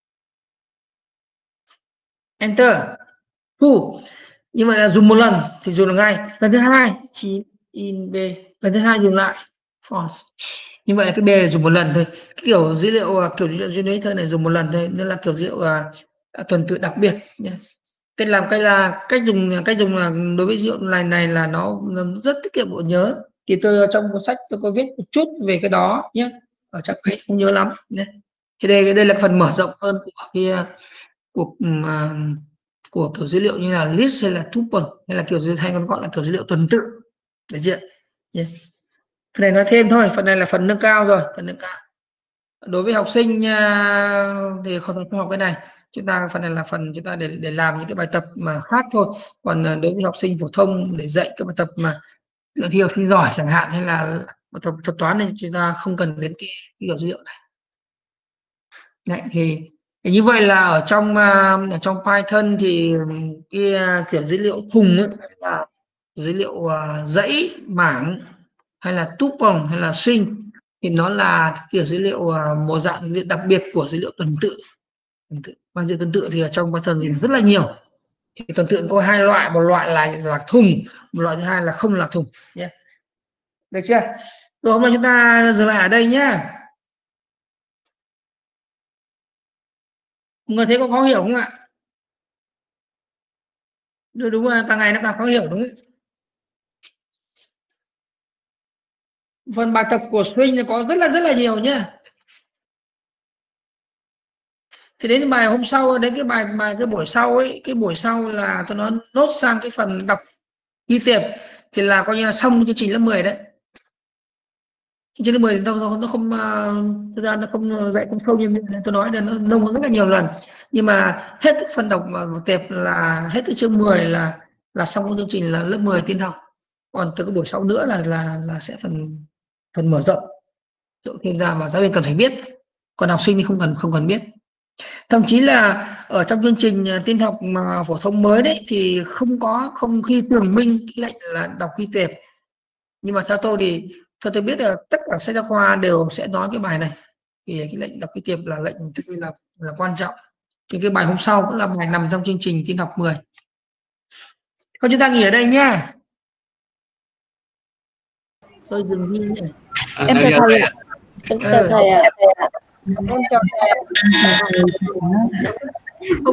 Enter. True. Như vậy là dùng một lần thì dùng được ngay. Lần thứ hai chín in B, lần thứ hai dùng lại false. Như vậy là cái B dùng một lần thôi. Cái kiểu dữ liệu kiểu dữ liệu generator này dùng một lần thôi, nên là kiểu dữ liệu uh, tuần tự đặc biệt nhé. Cách làm cách là cách dùng cách dùng là đối với dữ liệu này này là nó, nó rất tiết kiệm bộ nhớ. Thì tôi trong cuốn sách tôi có viết một chút về cái đó nhé, ở chắc phải không nhớ lắm nhé. Thì đây đây là phần mở rộng hơn của cái của uh, của kiểu dữ liệu như là list hay là tuple, hay là kiểu dữ hay còn gọi là kiểu dữ liệu tuần tự, được chưa? Yeah. Phần này nói thêm thôi, phần này là phần nâng cao rồi, phần nâng cao. Đối với học sinh uh, thì không học cái này, chúng ta phần này là phần chúng ta để để làm những cái bài tập mà khác thôi. Còn uh, đối với học sinh phổ thông để dạy các bài tập mà thi học sinh giỏi chẳng hạn, hay là bài tập thuật toán, thì chúng ta không cần đến cái, cái kiểu dữ liệu này. Đấy, thì, thì như vậy là ở trong uh, ở trong Python thì cái uh, kiểu dữ liệu khung ấy, là dữ liệu uh, dãy mảng hay là tuple hay là string, thì nó là kiểu dữ liệu uh, một dạng dữ đặc biệt của dữ liệu tuần tự. Và dữ liệu tuần tự thì ở trong Python dùng rất là nhiều. Thì tuần tự có hai loại, một loại là lạc thùng, một loại thứ hai là không lạc thùng nhé. Được chưa? Rồi hôm nay chúng ta dừng lại ở đây nhá. Mọi người thấy có khó hiểu không ạ? Đúng, đúng rồi, càng ngày nó càng khó hiểu đúng không? Phần bài tập của string có rất là rất là nhiều nhá. Thì đến bài hôm sau, đến cái bài bài cái buổi sau ấy, cái buổi sau là tôi nói nốt sang cái phần đọc ghi tệp thì là coi như là xong chương trình lớp mười đấy. Chương trình lớp mười thì nó, nó không thực ra nó không dạy không sâu như tôi nói, là nó nông hơn rất là nhiều lần, nhưng mà hết cái phần đọc tệp là hết cái chương mười là là xong chương trình là lớp mười tin học. Còn từ cái buổi sau nữa là là là sẽ phần phần mở rộng thêm ra mà giáo viên cần phải biết, còn học sinh thì không cần không cần biết. Thậm chí là ở trong chương trình tin học mà phổ thông mới đấy thì không có không khi tường minh cái lệnh là đọc ghi tệp, nhưng mà theo tôi thì theo tôi biết là tất cả sách giáo khoa đều sẽ nói cái bài này, vì cái lệnh đọc ghi tệp là lệnh thực sự là là quan trọng. Thì cái bài hôm sau cũng là bài nằm trong chương trình tin học mười. Thôi chúng ta nghỉ ở đây nhá. Tôi dừng ghi nhỉ. Em chào thầy ạ. Em chào thầy ạ. Em chào thầy ạ.